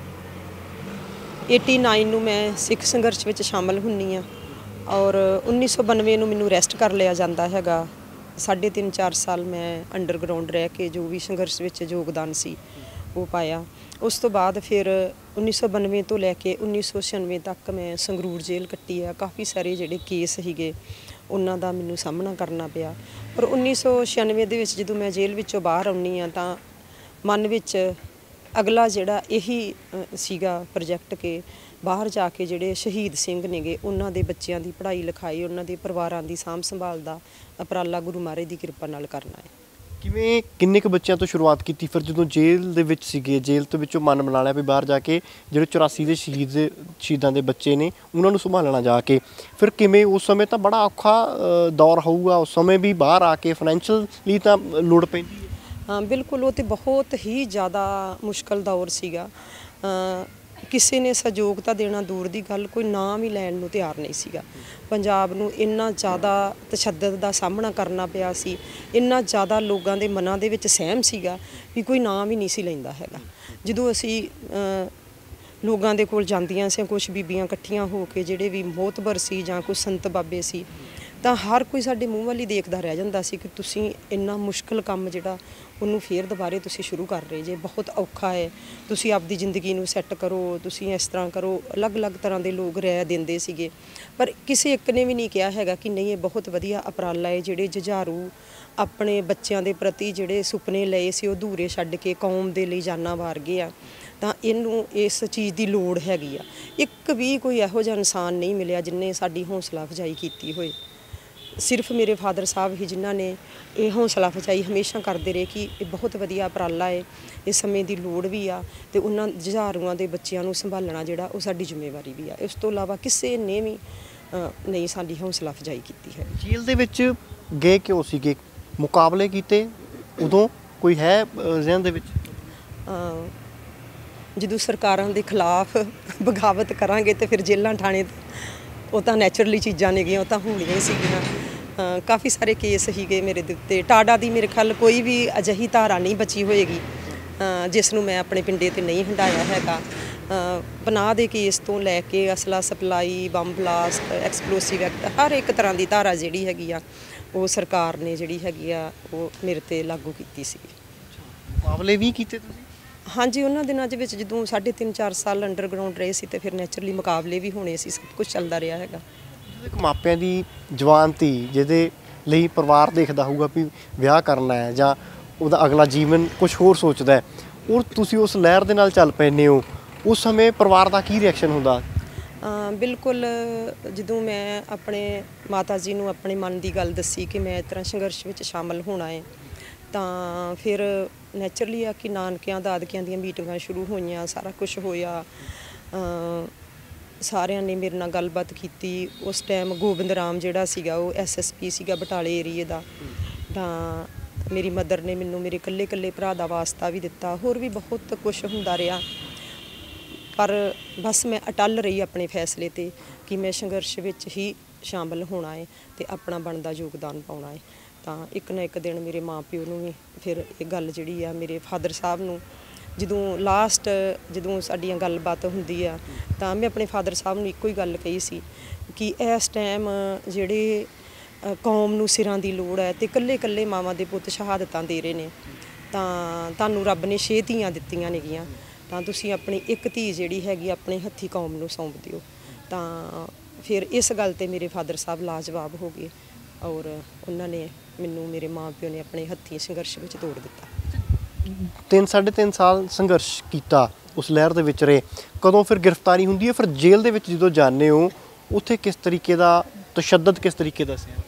ਏਟੀ ਨਾਈਨ ਨੂੰ ਮੈਂ ਸਿੱਖ ਸੰਘਰਸ਼ ਵਿੱਚ ਸ਼ਾਮਲ ਹੁੰਦੀ ਹਾਂ ਔਰ ਉੱਨੀ ਸੌ ਬਾਨਵੇਂ ਨੂੰ ਮੈਨੂੰ ਅਰੈਸਟ ਕਰ ਲਿਆ ਜਾਂਦਾ ਹੈਗਾ। ਸਾਢੇ ਤਿੰਨ ਚਾਰ ਸਾਲ ਮੈਂ ਅੰਡਰਗਰਾਊਂਡ ਰਹਿ ਕੇ ਜੋ ਵੀ ਸੰਘਰਸ਼ ਵਿੱਚ ਯੋਗਦਾਨ ਸੀ ਉਹ ਪਾਇਆ। ਉਸ ਤੋਂ ਬਾਅਦ ਫਿਰ ਉੱਨੀ ਸੌ ਬਾਨਵੇਂ ਤੋਂ ਲੈ ਕੇ ਉੱਨੀ ਸੌ ਛਿਆਨਵੇਂ ਤੱਕ ਮੈਂ ਸੰਗਰੂਰ ਜੇਲ੍ਹ ਕੱਟੀ ਆ। ਕਾਫੀ ਸਾਰੇ ਜਿਹੜੇ ਕੇਸ ਸੀਗੇ ਉਹਨਾਂ ਦਾ ਮੈਨੂੰ ਸਾਹਮਣਾ ਕਰਨਾ ਪਿਆ। ਪਰ ਉੱਨੀ ਸੌ ਛਿਆਨਵੇਂ ਦੇ ਵਿੱਚ ਜਦੋਂ ਮੈਂ ਜੇਲ੍ਹ ਵਿੱਚੋਂ ਬਾਹਰ ਆਉਂਦੀ ਹਾਂ ਤਾਂ ਮਨ ਵਿੱਚ ਅਗਲਾ ਜਿਹੜਾ ਇਹੀ ਸੀਗਾ ਪ੍ਰੋਜੈਕਟ ਕਿ ਬਾਹਰ ਜਾ ਕੇ ਜਿਹੜੇ ਸ਼ਹੀਦ ਸਿੰਘ ਨੇਗੇ ਉਹਨਾਂ ਦੇ ਬੱਚਿਆਂ ਦੀ ਪੜ੍ਹਾਈ ਲਿਖਾਈ, ਉਹਨਾਂ ਦੇ ਪਰਿਵਾਰਾਂ ਦੀ ਸਾਂਭ ਸੰਭਾਲ ਦਾ ਉਪਰਾਲਾ ਗੁਰੂ ਮਹਾਰਾਜ ਦੀ ਕਿਰਪਾ ਨਾਲ ਕਰਨਾ ਹੈ। ਕਿਵੇਂ ਕਿੰਨੇ ਕੁ ਬੱਚਿਆਂ ਤੋਂ ਸ਼ੁਰੂਆਤ ਕੀਤੀ? ਫਿਰ ਜਦੋਂ ਜੇਲ੍ਹ ਦੇ ਵਿੱਚ ਸੀਗੇ, ਜੇਲ੍ਹ ਤੋਂ ਵਿੱਚੋਂ ਮਨ ਬਣਾ ਲਿਆ ਵੀ ਬਾਹਰ ਜਾ ਕੇ ਜਿਹੜੇ ਚੁਰਾਸੀ ਦੇ ਸ਼ਹੀਦ ਦੇ ਸ਼ਹੀਦਾਂ ਦੇ ਬੱਚੇ ਨੇ ਉਹਨਾਂ ਨੂੰ ਸੰਭਾਲਣਾ ਜਾ ਕੇ, ਫਿਰ ਕਿਵੇਂ? ਉਸ ਸਮੇਂ ਤਾਂ ਬੜਾ ਔਖਾ ਦੌਰ ਹੋਊਗਾ, ਉਸ ਸਮੇਂ ਵੀ ਬਾਹਰ ਆ ਕੇ ਫਾਈਨੈਂਸ਼ੀਅਲੀ ਤਾਂ ਲੋੜ ਪੈਂਦੀ ਹੈ। ਹਾਂ ਬਿਲਕੁਲ, ਉਹ ਤਾਂ ਬਹੁਤ ਹੀ ਜ਼ਿਆਦਾ ਮੁਸ਼ਕਲ ਦੌਰ ਸੀਗਾ। ਕਿਸੇ ਨੇ ਸਹਿਯੋਗ ਤਾਂ ਦੇਣਾ ਦੂਰ ਦੀ ਗੱਲ, ਕੋਈ ਨਾਮ ਹੀ ਲੈਣ ਨੂੰ ਤਿਆਰ ਨਹੀਂ ਸੀਗਾ। ਪੰਜਾਬ ਨੂੰ ਇੰਨਾ ਜ਼ਿਆਦਾ ਤਸ਼ੱਦਦ ਦਾ ਸਾਹਮਣਾ ਕਰਨਾ ਪਿਆ ਸੀ, ਇੰਨਾ ਜ਼ਿਆਦਾ ਲੋਕਾਂ ਦੇ ਮਨਾਂ ਦੇ ਵਿੱਚ ਸਹਿਮ ਸੀਗਾ ਵੀ ਕੋਈ ਨਾਮ ਹੀ ਨਹੀਂ ਸੀ ਲੈਂਦਾ ਹੈਗਾ। ਜਦੋਂ ਅਸੀਂ ਲੋਕਾਂ ਦੇ ਕੋਲ ਜਾਂਦੀਆਂ ਸੀ, ਕੁਛ ਬੀਬੀਆਂ ਇਕੱਠੀਆਂ ਹੋ ਕੇ ਜਿਹੜੇ ਵੀ ਮੋਹਤਬਰ ਸੀ ਜਾਂ ਕੋਈ ਸੰਤ ਬਾਬੇ ਸੀ, ਤਾਂ ਹਰ ਕੋਈ ਸਾਡੇ ਮੂੰਹ ਵੱਲ ਹੀ ਦੇਖਦਾ ਰਹਿ ਜਾਂਦਾ ਸੀ ਕਿ ਤੁਸੀਂ ਇੰਨਾ ਮੁਸ਼ਕਲ ਕੰਮ ਜਿਹੜਾ ਉਹਨੂੰ ਫੇਰ ਦੁਬਾਰੇ ਤੁਸੀਂ ਸ਼ੁਰੂ ਕਰ ਰਹੇ ਜੇ, ਬਹੁਤ ਔਖਾ ਹੈ, ਤੁਸੀਂ ਆਪਦੀ ਜ਼ਿੰਦਗੀ ਨੂੰ ਸੈੱਟ ਕਰੋ, ਤੁਸੀਂ ਇਸ ਤਰ੍ਹਾਂ ਕਰੋ। ਅਲੱਗ-ਅਲੱਗ ਤਰ੍ਹਾਂ ਦੇ ਲੋਕ ਰਾਏ ਦਿੰਦੇ ਸੀਗੇ, ਪਰ ਕਿਸੇ ਇੱਕ ਨੇ ਵੀ ਨਹੀਂ ਕਿਹਾ ਹੈਗਾ ਕਿ ਨਹੀਂ ਇਹ ਬਹੁਤ ਵਧੀਆ ਉਪਰਾਲਾ ਹੈ। ਜਿਹੜੇ ਜੁਝਾਰੂ ਆਪਣੇ ਬੱਚਿਆਂ ਦੇ ਪ੍ਰਤੀ ਜਿਹੜੇ ਸੁਪਨੇ ਲਏ ਸੀ ਉਹ ਅਧੂਰੇ ਛੱਡ ਕੇ ਕੌਮ ਦੇ ਲਈ ਜਾਨਾਂ ਵਾਰ ਗਏ ਆ, ਤਾਂ ਇਹਨੂੰ ਇਸ ਚੀਜ਼ ਦੀ ਲੋੜ ਹੈਗੀ ਆ। ਇੱਕ ਵੀ ਕੋਈ ਇਹੋ ਜਿਹਾ ਇਨਸਾਨ ਨਹੀਂ ਮਿਲਿਆ ਜਿਹਨੇ ਸਾਡੀ ਹੌਸਲਾ ਅਫਜ਼ਾਈ ਕੀਤੀ ਹੋਏ। ਸਿਰਫ ਮੇਰੇ ਫਾਦਰ ਸਾਹਿਬ ਹੀ ਜਿਨ੍ਹਾਂ ਨੇ ਇਹ ਹੌਸਲਾ ਅਫਜ਼ਾਈ ਹਮੇਸ਼ਾ ਕਰਦੇ ਰਹੇ ਕਿ ਇਹ ਬਹੁਤ ਵਧੀਆ ਉਪਰਾਲਾ ਹੈ, ਇਸ ਸਮੇਂ ਦੀ ਲੋੜ ਵੀ ਆ ਅਤੇ ਉਹਨਾਂ ਜੁਝਾਰੂਆਂ ਦੇ ਬੱਚਿਆਂ ਨੂੰ ਸੰਭਾਲਣਾ ਜਿਹੜਾ ਉਹ ਸਾਡੀ ਜ਼ਿੰਮੇਵਾਰੀ ਵੀ ਆ। ਇਸ ਤੋਂ ਇਲਾਵਾ ਕਿਸੇ ਨੇ ਵੀ ਨਹੀਂ ਸਾਡੀ ਹੌਸਲਾ ਅਫਜ਼ਾਈ ਕੀਤੀ ਹੈ। ਜੇਲ੍ਹ ਦੇ ਵਿੱਚ ਗਏ ਕਿਉਂ ਸੀਗੇ? ਮੁਕਾਬਲੇ ਕੀਤੇ ਉਦੋਂ ਕੋਈ ਹੈ ਜ਼ਿਹਨ ਦੇ ਵਿੱਚ? ਜਦੋਂ ਸਰਕਾਰਾਂ ਦੇ ਖਿਲਾਫ ਬਗਾਵਤ ਕਰਾਂਗੇ ਤਾਂ ਫਿਰ ਜੇਲ੍ਹਾਂ ਥਾਣੇ ਉਹ ਤਾਂ ਨੈਚੁਰਲੀ ਚੀਜ਼ਾਂ ਨੇਗੀਆਂ, ਉਹ ਤਾਂ ਹੋਣੀਆਂ ਹੀ ਸੀਗੀਆਂ। ਕਾਫੀ ਸਾਰੇ ਕੇਸ ਸੀਗੇ ਮੇਰੇ ਦੇ ਉੱਤੇ। ਟਾਡਾ ਦੀ ਮੇਰੇ ਖਿਆਲ ਕੋਈ ਵੀ ਅਜਿਹੀ ਧਾਰਾ ਨਹੀਂ ਬਚੀ ਹੋਏਗੀ ਜਿਸ ਨੂੰ ਮੈਂ ਆਪਣੇ ਪਿੰਡੇ 'ਤੇ ਨਹੀਂ ਹੰਢਾਇਆ ਹੈਗਾ। ਪਨਾਹ ਦੇ ਕੇਸ ਤੋਂ ਲੈ ਕੇ ਅਸਲਾ supply, bomb blast, explosive act, ਹਰ ਇੱਕ ਤਰ੍ਹਾਂ ਦੀ ਧਾਰਾ ਜਿਹੜੀ ਹੈਗੀ ਆ ਉਹ ਸਰਕਾਰ ਨੇ ਜਿਹੜੀ ਹੈਗੀ ਆ ਉਹ ਮੇਰੇ ਤੇ ਲਾਗੂ ਕੀਤੀ ਸੀ। ਮੁਕਾਬਲੇ ਵੀ ਕੀਤੇ ਤੁਸੀਂ? ਹਾਂਜੀ, ਉਹਨਾਂ ਦਿਨਾਂ ਦੇ ਵਿੱਚ ਜਦੋਂ ਸਾਢੇ ਤਿੰਨ ਚਾਰ ਸਾਲ ਅੰਡਰਗਰਾਊਂਡ ਰਹੇ ਸੀ ਤੇ ਫਿਰ ਨੈਚੁਰਲੀ ਮੁਕਾਬਲੇ ਵੀ ਹੋਣੇ ਸੀ, ਸਭ ਕੁਝ ਚੱਲਦਾ ਰਿਹਾ ਹੈਗਾ। ਇੱਕ ਮਾਪਿਆਂ ਦੀ ਜਵਾਨ ਧੀ ਜਿਹਦੇ ਲਈ ਪਰਿਵਾਰ ਦੇਖਦਾ ਹੋਊਗਾ ਵੀ ਵਿਆਹ ਕਰਨਾ ਹੈ ਜਾਂ ਉਹਦਾ ਅਗਲਾ ਜੀਵਨ ਕੁਝ ਹੋਰ ਸੋਚਦਾ ਹੈ, ਔਰ ਤੁਸੀਂ ਉਸ ਲਹਿਰ ਦੇ ਨਾਲ ਚੱਲ ਪੈਂਦੇ ਹੋ, ਉਸ ਸਮੇਂ ਪਰਿਵਾਰ ਦਾ ਕੀ ਰਿਐਕਸ਼ਨ ਹੁੰਦਾ? ਬਿਲਕੁਲ, ਜਦੋਂ ਮੈਂ ਆਪਣੇ ਮਾਤਾ ਜੀ ਨੂੰ ਆਪਣੇ ਮਨ ਦੀ ਗੱਲ ਦੱਸੀ ਕਿ ਮੈਂ ਇਸ ਤਰ੍ਹਾਂ ਸੰਘਰਸ਼ ਵਿੱਚ ਸ਼ਾਮਲ ਹੋਣਾ ਹੈ, ਤਾਂ ਫਿਰ ਨੈਚੁਰਲੀ ਆ ਕਿ ਨਾਨਕਿਆਂ ਦਾਦਕਿਆਂ ਦੀਆਂ ਮੀਟਿੰਗਾਂ ਸ਼ੁਰੂ ਹੋਈਆਂ, ਸਾਰਾ ਕੁਝ ਹੋਇਆ। ਸਾਰਿਆਂ ਨੇ ਮੇਰੇ ਨਾਲ ਗੱਲਬਾਤ ਕੀਤੀ। ਉਸ ਟਾਈਮ ਗੋਬਿੰਦ ਰਾਮ ਜਿਹੜਾ ਸੀਗਾ ਉਹ ਐਸ ਐਸ ਪੀ ਸੀਗਾ ਬਟਾਲੇ ਏਰੀਏ ਦਾ, ਤਾਂ ਮੇਰੀ ਮਦਰ ਨੇ ਮੈਨੂੰ ਮੇਰੇ ਇਕੱਲੇ ਇਕੱਲੇ ਭਰਾ ਦਾ ਵਾਸਤਾ ਵੀ ਦਿੱਤਾ। ਹੋਰ ਵੀ ਬਹੁਤ ਕੁਛ ਹੁੰਦਾ ਰਿਹਾ, ਪਰ ਬਸ ਮੈਂ ਅਟੱਲ ਰਹੀ ਆਪਣੇ ਫੈਸਲੇ 'ਤੇ ਕਿ ਮੈਂ ਸੰਘਰਸ਼ ਵਿੱਚ ਹੀ ਸ਼ਾਮਲ ਹੋਣਾ ਹੈ ਅਤੇ ਆਪਣਾ ਬਣਦਾ ਯੋਗਦਾਨ ਪਾਉਣਾ ਹੈ। ਤਾਂ ਇੱਕ ਨਾ ਇੱਕ ਦਿਨ ਮੇਰੇ ਮਾਂ ਪਿਓ ਨੂੰ ਵੀ ਫਿਰ ਇਹ ਗੱਲ ਜਿਹੜੀ ਆ, ਮੇਰੇ ਫਾਦਰ ਸਾਹਿਬ ਨੂੰ ਜਦੋਂ ਲਾਸਟ ਜਦੋਂ ਸਾਡੀਆਂ ਗੱਲਬਾਤ ਹੁੰਦੀ ਆ, ਤਾਂ ਮੈਂ ਆਪਣੇ ਫਾਦਰ ਸਾਹਿਬ ਨੂੰ ਇੱਕੋ ਹੀ ਗੱਲ ਕਹੀ ਸੀ ਕਿ ਇਸ ਟਾਈਮ ਜਿਹੜੇ ਕੌਮ ਨੂੰ ਸਿਰਾਂ ਦੀ ਲੋੜ ਹੈ ਅਤੇ ਇਕੱਲੇ ਇਕੱਲੇ ਮਾਵਾਂ ਦੇ ਪੁੱਤ ਸ਼ਹਾਦਤਾਂ ਦੇ ਰਹੇ ਨੇ, ਤਾਂ ਤੁਹਾਨੂੰ ਰੱਬ ਨੇ ਛੇ ਧੀਆਂ ਦਿੱਤੀਆਂ ਨੇਗੀਆਂ, ਤਾਂ ਤੁਸੀਂ ਆਪਣੀ ਇੱਕ ਧੀ ਜਿਹੜੀ ਹੈਗੀ ਆਪਣੇ ਹੱਥੀਂ ਕੌਮ ਨੂੰ ਸੌਂਪ ਦਿਓ। ਤਾਂ ਫਿਰ ਇਸ ਗੱਲ 'ਤੇ ਮੇਰੇ ਫਾਦਰ ਸਾਹਿਬ ਲਾਜਵਾਬ ਹੋ ਗਏ ਔਰ ਉਹਨਾਂ ਨੇ ਮੈਨੂੰ, ਮੇਰੇ ਮਾਂ ਪਿਓ ਨੇ ਆਪਣੇ ਹੱਥੀਂ ਸੰਘਰਸ਼ ਵਿੱਚ ਤੋੜ ਦਿੱਤਾ। ਤਿੰਨ ਸਾਢੇ ਤਿੰਨ ਸਾਲ ਸੰਘਰਸ਼ ਕੀਤਾ, ਉਸ ਲਹਿਰ ਦੇ ਵਿੱਚ ਰਹੇ, ਕਦੋਂ ਫਿਰ ਗ੍ਰਿਫਤਾਰੀ ਹੁੰਦੀ ਹੈ? ਫਿਰ ਜੇਲ੍ਹ ਦੇ ਵਿੱਚ ਜਦੋਂ ਜਾਂਦੇ ਹੋ ਉੱਥੇ ਕਿਸ ਤਰੀਕੇ ਦਾ ਤਸ਼ੱਦਦ ਕਿਸ ਤਰੀਕੇ ਦਾ ਸੀ?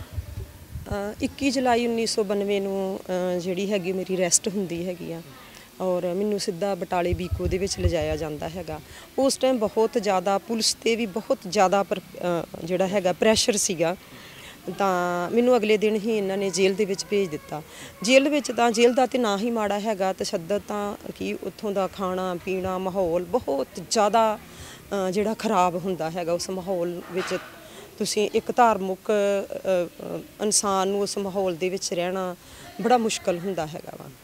ਇੱਕੀ ਜੁਲਾਈ ਉੱਨੀ ਸੌ ਬਾਨਵੇਂ ਨੂੰ ਜਿਹੜੀ ਹੈਗੀ ਮੇਰੀ ਅਰੈਸਟ ਹੁੰਦੀ ਹੈਗੀ ਆ ਔਰ ਮੈਨੂੰ ਸਿੱਧਾ ਬਟਾਲੇ ਬੀਕੋ ਦੇ ਵਿੱਚ ਲਿਜਾਇਆ ਜਾਂਦਾ ਹੈਗਾ। ਉਸ ਟਾਈਮ ਬਹੁਤ ਜ਼ਿਆਦਾ ਪੁਲਿਸ 'ਤੇ ਵੀ ਬਹੁਤ ਜ਼ਿਆਦਾ ਪਰ ਜਿਹੜਾ ਹੈਗਾ ਪ੍ਰੈਸ਼ਰ ਸੀਗਾ, ਤਾਂ ਮੈਨੂੰ ਅਗਲੇ ਦਿਨ ਹੀ ਇਹਨਾਂ ਨੇ ਜੇਲ੍ਹ ਦੇ ਵਿੱਚ ਭੇਜ ਦਿੱਤਾ। ਜੇਲ੍ਹ ਵਿੱਚ ਤਾਂ ਜੇਲ੍ਹ ਦਾ ਤਾਂ ਨਾ ਹੀ ਮਾੜਾ ਹੈਗਾ, ਤਸ਼ੱਦਦ ਤਾਂ ਕਿ ਉੱਥੋਂ ਦਾ ਖਾਣਾ ਪੀਣਾ ਮਾਹੌਲ ਬਹੁਤ ਜ਼ਿਆਦਾ ਜਿਹੜਾ ਖਰਾਬ ਹੁੰਦਾ ਹੈਗਾ। ਉਸ ਮਾਹੌਲ ਵਿੱਚ ਤੁਸੀਂ ਇੱਕ ਧਾਰਮਿਕ ਇਨਸਾਨ ਨੂੰ ਉਸ ਮਾਹੌਲ ਦੇ ਵਿੱਚ ਰਹਿਣਾ ਬੜਾ ਮੁਸ਼ਕਲ ਹੁੰਦਾ ਹੈਗਾ ਵਾ।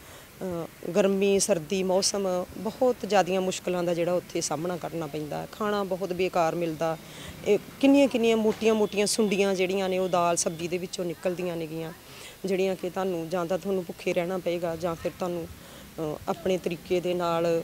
ਗਰਮੀ ਸਰਦੀ ਮੌਸਮ ਬਹੁਤ ਜ਼ਿਆਦੀਆਂ ਮੁਸ਼ਕਲਾਂ ਦਾ ਜਿਹੜਾ ਉੱਥੇ ਸਾਹਮਣਾ ਕਰਨਾ ਪੈਂਦਾ। ਖਾਣਾ ਬਹੁਤ ਬੇਕਾਰ ਮਿਲਦਾ, ਇਹ ਕਿੰਨੀਆਂ ਕਿੰਨੀਆਂ ਮੋਟੀਆਂ ਮੋਟੀਆਂ ਸੁੰਡੀਆਂ ਜਿਹੜੀਆਂ ਨੇ ਉਹ ਦਾਲ ਸਬਜ਼ੀ ਦੇ ਵਿੱਚੋਂ ਨਿਕਲਦੀਆਂ ਨੇਗੀਆਂ, ਜਿਹੜੀਆਂ ਕਿ ਤੁਹਾਨੂੰ ਜਾਂ ਤਾਂ ਤੁਹਾਨੂੰ ਭੁੱਖੇ ਰਹਿਣਾ ਪਏਗਾ ਜਾਂ ਫਿਰ ਤੁਹਾਨੂੰ ਆਪਣੇ ਤਰੀਕੇ ਦੇ ਨਾਲ